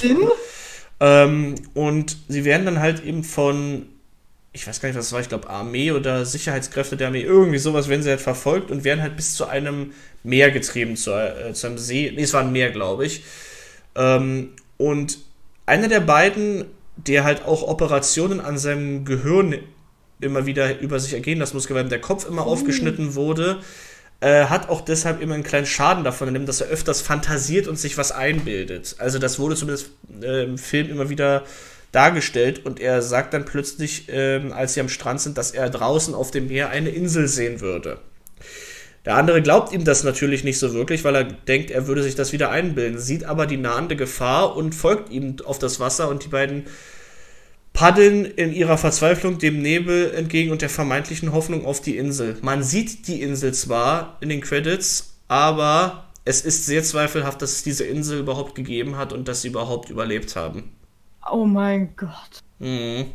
Und sie werden dann halt eben von, ich weiß gar nicht, was das war, ich glaube Armee oder Sicherheitskräfte der Armee, irgendwie sowas, werden sie halt verfolgt und werden halt bis zu einem Meer getrieben, zu einem See, nee, es war ein Meer, glaube ich. Und einer der beiden, der halt auch Operationen an seinem Gehirn immer wieder über sich ergehen lassen muss, weil der Kopf immer aufgeschnitten wurde, hat auch deshalb immer einen kleinen Schaden davon genommen, dass er öfters fantasiert und sich was einbildet. Also das wurde zumindest im Film immer wieder dargestellt und er sagt dann plötzlich, als sie am Strand sind, dass er draußen auf dem Meer eine Insel sehen würde. Der andere glaubt ihm das natürlich nicht so wirklich, weil er denkt, er würde sich das wieder einbilden, sieht aber die nahende Gefahr und folgt ihm auf das Wasser und die beiden paddeln in ihrer Verzweiflung dem Nebel entgegen und der vermeintlichen Hoffnung auf die Insel. Man sieht die Insel zwar in den Credits, aber es ist sehr zweifelhaft, dass es diese Insel überhaupt gegeben hat und dass sie überhaupt überlebt haben. Oh mein Gott. Mhm.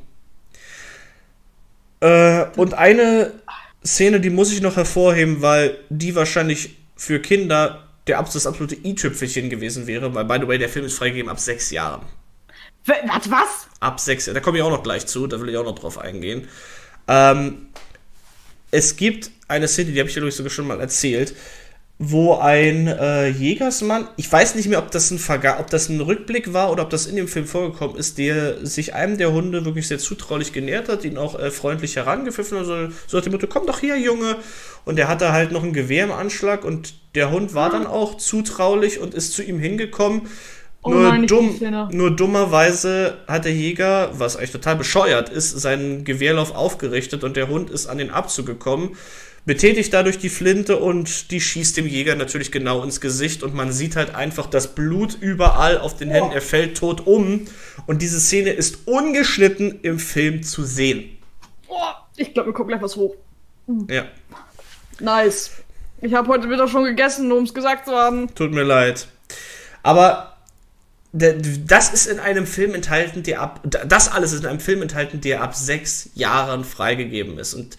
Und eine Szene, die muss ich noch hervorheben, weil die wahrscheinlich für Kinder das absolute i-Tüpfelchen gewesen wäre, weil, by the way, der Film ist freigegeben ab 6 Jahren. Was? Ab 6 Jahren. Da komme ich auch noch gleich zu, da will ich auch noch drauf eingehen. Es gibt eine Szene, die habe ich dir, glaube ich, sogar schon mal erzählt, wo ein Jägersmann, ich weiß nicht mehr, ob das ein Rückblick war oder ob das in dem Film vorgekommen ist, der sich einem der Hunde wirklich sehr zutraulich genähert hat, ihn auch freundlich herangepfiffen hat, so nach dem Motto, komm doch her, Junge. Und er hatte halt noch ein Gewehr im Anschlag und der Hund war dann auch zutraulich und ist zu ihm hingekommen. Nur dummerweise hat der Jäger, was eigentlich total bescheuert ist, seinen Gewehrlauf aufgerichtet und der Hund ist an den Abzug gekommen, betätigt dadurch die Flinte und die schießt dem Jäger natürlich genau ins Gesicht und man sieht halt einfach das Blut überall auf den Händen, er fällt tot um und diese Szene ist ungeschnitten im Film zu sehen. Ich glaube, wir gucken gleich was hoch. Ja. Nice. Ich habe heute Mittag schon gegessen, um es gesagt zu haben. Tut mir leid. Aber das ist in einem Film enthalten, das alles ist in einem Film enthalten, der ab 6 Jahren freigegeben ist. Und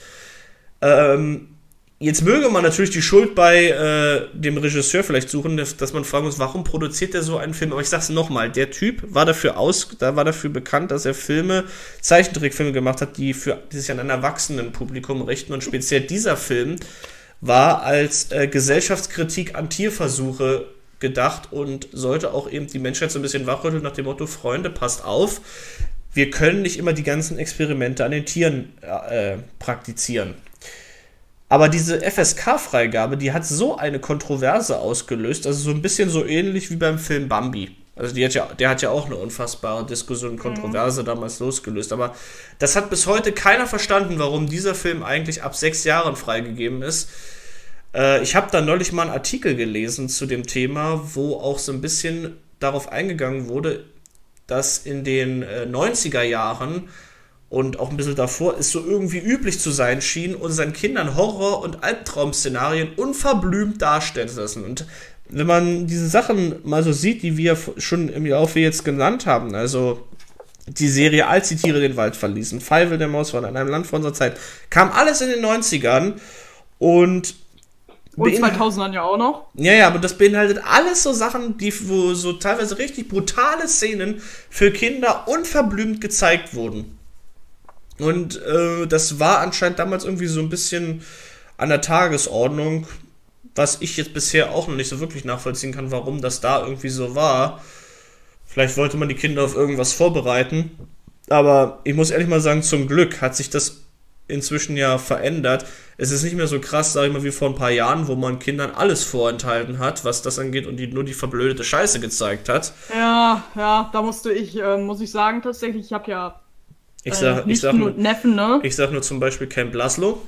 jetzt möge man natürlich die Schuld bei dem Regisseur vielleicht suchen, dass man fragen muss, warum produziert er so einen Film? Aber ich sag's nochmal, der Typ war dafür bekannt, dass er Zeichentrickfilme gemacht hat, die sich an ein Erwachsenenpublikum richten. Und speziell dieser Film war als Gesellschaftskritik an Tierversuche gedacht und sollte auch eben die Menschheit so ein bisschen wachrütteln nach dem Motto, Freunde, passt auf, wir können nicht immer die ganzen Experimente an den Tieren praktizieren. Aber diese FSK-Freigabe, die hat so eine Kontroverse ausgelöst, also so ein bisschen so ähnlich wie beim Film Bambi. Also der hat ja auch eine unfassbare Diskussion und Kontroverse damals losgelöst. Aber das hat bis heute keiner verstanden, warum dieser Film eigentlich ab 6 Jahren freigegeben ist. Ich habe da neulich mal einen Artikel gelesen zu dem Thema, wo auch so ein bisschen darauf eingegangen wurde, dass in den 90er Jahren und auch ein bisschen davor es so irgendwie üblich zu sein schien, unseren Kindern Horror- und Albtraum-Szenarien unverblümt darstellen zu lassen. Und wenn man diese Sachen mal so sieht, die wir schon im Laufe jetzt genannt haben, also die Serie Als die Tiere den Wald verließen, Fievel der Maus war in einem Land vor unserer Zeit, kam alles in den 90ern und 2000ern ja auch noch. Ja, aber das beinhaltet alles so Sachen, wo so teilweise richtig brutale Szenen für Kinder unverblümt gezeigt wurden. Und das war anscheinend damals irgendwie so ein bisschen an der Tagesordnung, was ich jetzt bisher auch noch nicht so wirklich nachvollziehen kann, warum das da irgendwie so war. Vielleicht wollte man die Kinder auf irgendwas vorbereiten. Aber ich muss ehrlich mal sagen, zum Glück hat sich das inzwischen ja verändert. Es ist nicht mehr so krass, sag ich mal, wie vor ein paar Jahren, wo man Kindern alles vorenthalten hat, was das angeht und die nur die verblödete Scheiße gezeigt hat. Ja, da muss ich sagen, tatsächlich, ich habe ja Ich sag nur Neffen, ne? Ich sag nur zum Beispiel Camp Laszlo.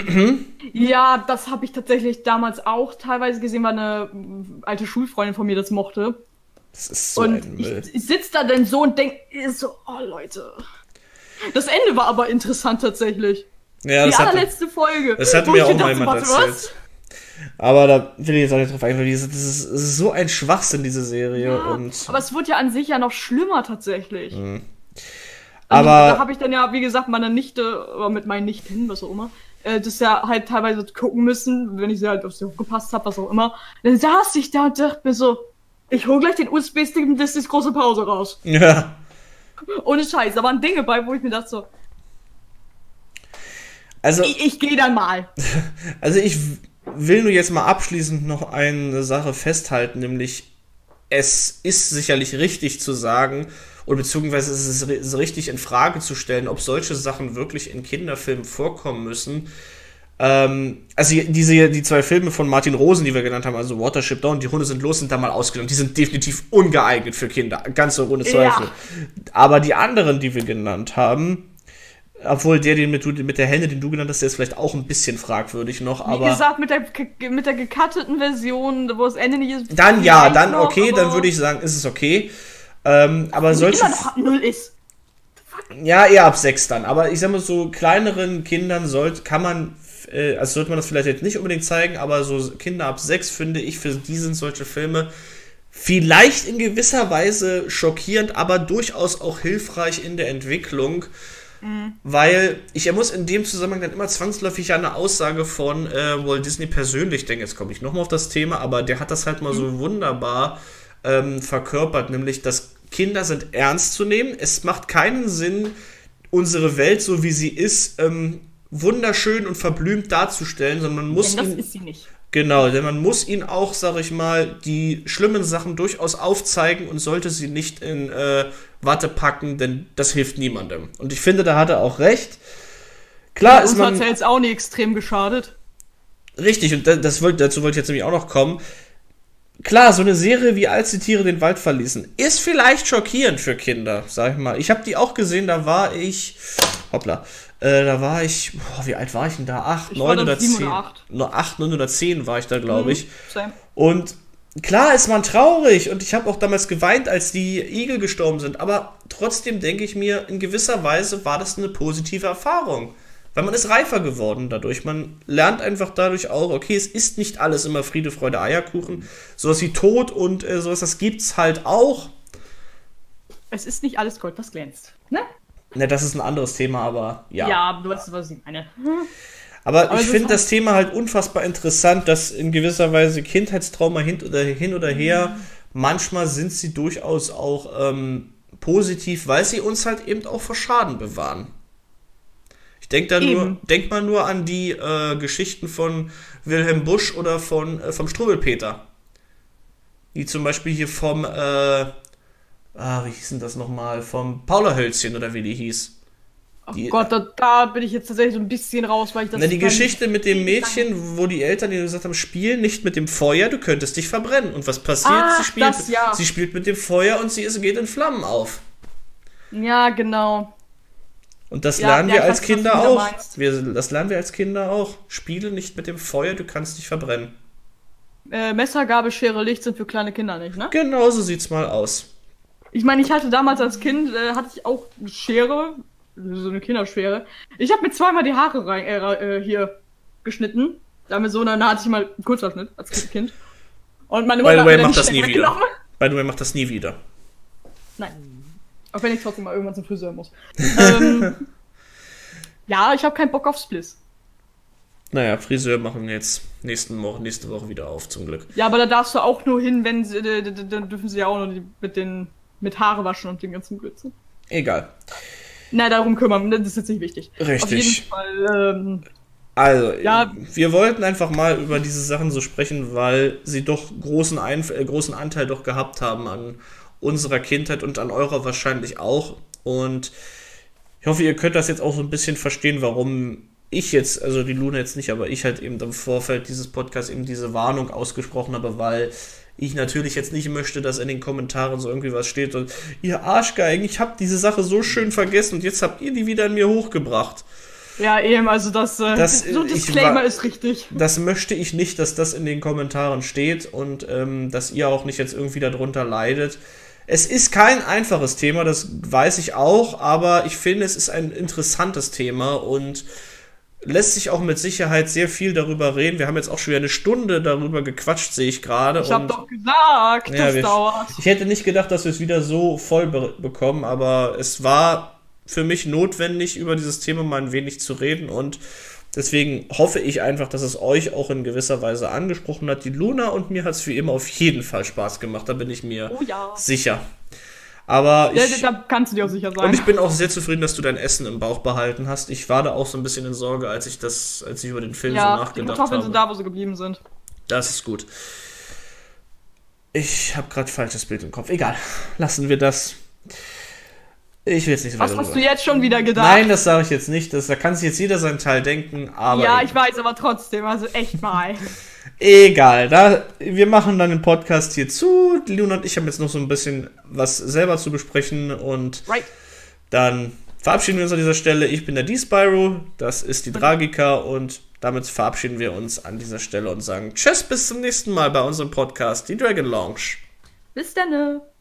Ja, das habe ich tatsächlich damals auch teilweise gesehen, weil eine alte Schulfreundin von mir das mochte. Das ist so ein Müll. Ich sitze da dann so und denke so, oh Leute. Das Ende war aber interessant tatsächlich. Ja, die allerletzte Folge. Das hat mir auch mal jemand erzählt. Aber da will ich jetzt auch nicht drauf eingehen, das ist so ein Schwachsinn, diese Serie. Ja, aber es wird ja an sich ja noch schlimmer tatsächlich. Aber da habe ich dann ja, wie gesagt, meine Nichte, oder mit meinen Nichten, was auch immer, das ja halt teilweise gucken müssen, wenn ich sie halt auf sie aufgepasst habe, was auch immer. Dann saß ich da und dachte mir so, ich hol gleich den USB-Stick und das ist große Pause raus. Ja. Ohne Scheiß, da waren Dinge bei, wo ich mir dachte so, also ich gehe dann mal. Also ich will nur jetzt mal abschließend noch eine Sache festhalten, nämlich es ist sicherlich richtig zu sagen, oder beziehungsweise es ist richtig in Frage zu stellen, ob solche Sachen wirklich in Kinderfilmen vorkommen müssen. Also die 2 Filme von Martin Rosen, die wir genannt haben, also Watership Down, Die Hunde sind los, sind da mal ausgenommen. Die sind definitiv ungeeignet für Kinder, ganz ohne Zweifel. Ja. Aber die anderen, die wir genannt haben, obwohl den mit der Henne, den du genannt hast, der ist vielleicht auch ein bisschen fragwürdig noch, aber... Wie gesagt, mit der gecutteten Version, wo das Ende nicht ist... Dann ja, dann noch, okay, dann würde ich sagen, ist es okay. Aber solche... immer noch ab 0 ist. Ja, eher ab 6 dann. Aber ich sag mal, so kleineren Kindern sollte man das vielleicht jetzt nicht unbedingt zeigen, aber so Kinder ab 6, finde ich, für die sind solche Filme vielleicht in gewisser Weise schockierend, aber durchaus auch hilfreich in der Entwicklung. Weil ich muss in dem Zusammenhang dann immer zwangsläufig an eine Aussage von Walt Disney persönlich denken. Jetzt komme ich nochmal auf das Thema, aber der hat das halt mal so wunderbar verkörpert, nämlich, dass Kinder sind ernst zu nehmen. Es macht keinen Sinn, unsere Welt, so wie sie ist, wunderschön und verblümt darzustellen, sondern man muss das ist sie nicht. Genau, denn man muss ihnen auch, sag ich mal, die schlimmen Sachen durchaus aufzeigen und sollte sie nicht in Watte packen, denn das hilft niemandem. Und ich finde, da hat er auch recht. Klar ist man... Uns hat ja jetzt auch nicht extrem geschadet. Richtig, und dazu wollte ich jetzt nämlich auch noch kommen. Klar, so eine Serie wie Als die Tiere den Wald verließen ist vielleicht schockierend für Kinder, sag ich mal. Ich habe die auch gesehen, da war ich... wie alt war ich denn da? 8, 9 oder 10? 8, 9 oder 10 war ich da, glaube ich. Same. Und klar ist man traurig und ich habe auch damals geweint, als die Igel gestorben sind, aber trotzdem denke ich mir, in gewisser Weise war das eine positive Erfahrung. Weil man ist reifer geworden dadurch. Man lernt einfach dadurch auch, okay, es ist nicht alles immer Friede, Freude, Eierkuchen. Sowas wie Tod und sowas, das gibt's halt auch. Es ist nicht alles Gold, was glänzt. Ne? Ne, das ist ein anderes Thema, aber ja. Ja, du weißt, was ich meine. Aber ich finde das Thema halt unfassbar interessant, dass in gewisser Weise Kindheitstrauma hin oder her, manchmal sind sie durchaus auch positiv, weil sie uns halt eben auch vor Schaden bewahren. Ich denk mal nur an die Geschichten von Wilhelm Busch oder vom Struwwelpeter. Die zum Beispiel hier wie hieß denn das nochmal? Vom Paulahölzchen oder wie die hieß. Oh Gott, da bin ich jetzt tatsächlich so ein bisschen raus, weil ich das... Na, die Geschichte mit dem Mädchen, wo die Eltern ihr gesagt haben, spiel nicht mit dem Feuer, du könntest dich verbrennen. Und was passiert? Sie spielt mit dem Feuer und geht in Flammen auf. Ja, genau. Und das lernen wir als Kinder auch. Das lernen wir als Kinder auch. Spiele nicht mit dem Feuer, du kannst dich verbrennen. Messer, Gabel, Schere, Licht sind für kleine Kinder nicht, ne? Genau so sieht's mal aus. Ich meine, ich hatte damals als Kind, hatte ich auch eine Schere, so eine Kinderschere. Ich habe mir zweimal die Haare hier geschnitten. Damit so, dann hatte ich mal einen Kurzhaarschnitt als Kind. Und meine Mutter By the way, macht das nie wieder. By the way, macht das nie wieder. Nein. Auch wenn ich trotzdem mal irgendwann zum Friseur muss. Ja, ich habe keinen Bock auf Spliss. Naja, Friseur machen jetzt nächste Woche wieder auf, zum Glück. Ja, aber da darfst du auch nur hin, wenn sie, dann dürfen sie ja auch nur mit Haare waschen und den ganzen Blödsinn. Egal. Na, darum kümmern, das ist jetzt nicht wichtig. Richtig. Auf jeden Fall, also, ja, wir wollten einfach mal über diese Sachen so sprechen, weil sie doch großen Anteil doch gehabt haben an unserer Kindheit und an eurer wahrscheinlich auch. Und ich hoffe, ihr könnt das jetzt auch so ein bisschen verstehen, warum ich jetzt, also die Luna jetzt nicht, aber ich halt eben im Vorfeld dieses Podcasts eben diese Warnung ausgesprochen habe, weil ich natürlich jetzt nicht möchte, dass in den Kommentaren so irgendwie was steht und ihr Arschgeigen, ich habe diese Sache so schön vergessen und jetzt habt ihr die wieder in mir hochgebracht. Ja, eben, also so ein Disclaimer ist richtig. Das möchte ich nicht, dass das in den Kommentaren steht und dass ihr auch nicht jetzt irgendwie darunter leidet. Es ist kein einfaches Thema, das weiß ich auch, aber ich finde, es ist ein interessantes Thema und lässt sich auch mit Sicherheit sehr viel darüber reden. Wir haben jetzt auch schon wieder eine Stunde darüber gequatscht, sehe ich gerade. Ich hab doch gesagt, ja, das dauert. Ich hätte nicht gedacht, dass wir es wieder so voll bekommen, aber es war für mich notwendig, über dieses Thema mal ein wenig zu reden und deswegen hoffe ich einfach, dass es euch auch in gewisser Weise angesprochen hat. Die Luna und mir hat es wie immer auf jeden Fall Spaß gemacht, da bin ich mir sicher. Aber da kannst du dir auch sicher sein. Und ich bin auch sehr zufrieden, dass du dein Essen im Bauch behalten hast. Ich war da auch so ein bisschen in Sorge, als ich über den Film so nachgedacht habe. Ja, die Kartoffeln sind da, wo sie geblieben sind. Das ist gut. Ich habe gerade falsches Bild im Kopf. Egal, lassen wir das. Ich will jetzt nicht so weiter. Was hast du jetzt schon wieder gedacht? Nein, das sage ich jetzt nicht. Da kann sich jetzt jeder seinen Teil denken, aber... Ja, ich weiß, aber trotzdem, also echt mal. Egal, wir machen dann den Podcast hier zu. Die Luna und ich haben jetzt noch so ein bisschen was selber zu besprechen und dann verabschieden wir uns an dieser Stelle. Ich bin der D-Spyro, das ist die Dragika und damit verabschieden wir uns an dieser Stelle und sagen Tschüss, bis zum nächsten Mal bei unserem Podcast, die Dragon Lounge. Bis dann.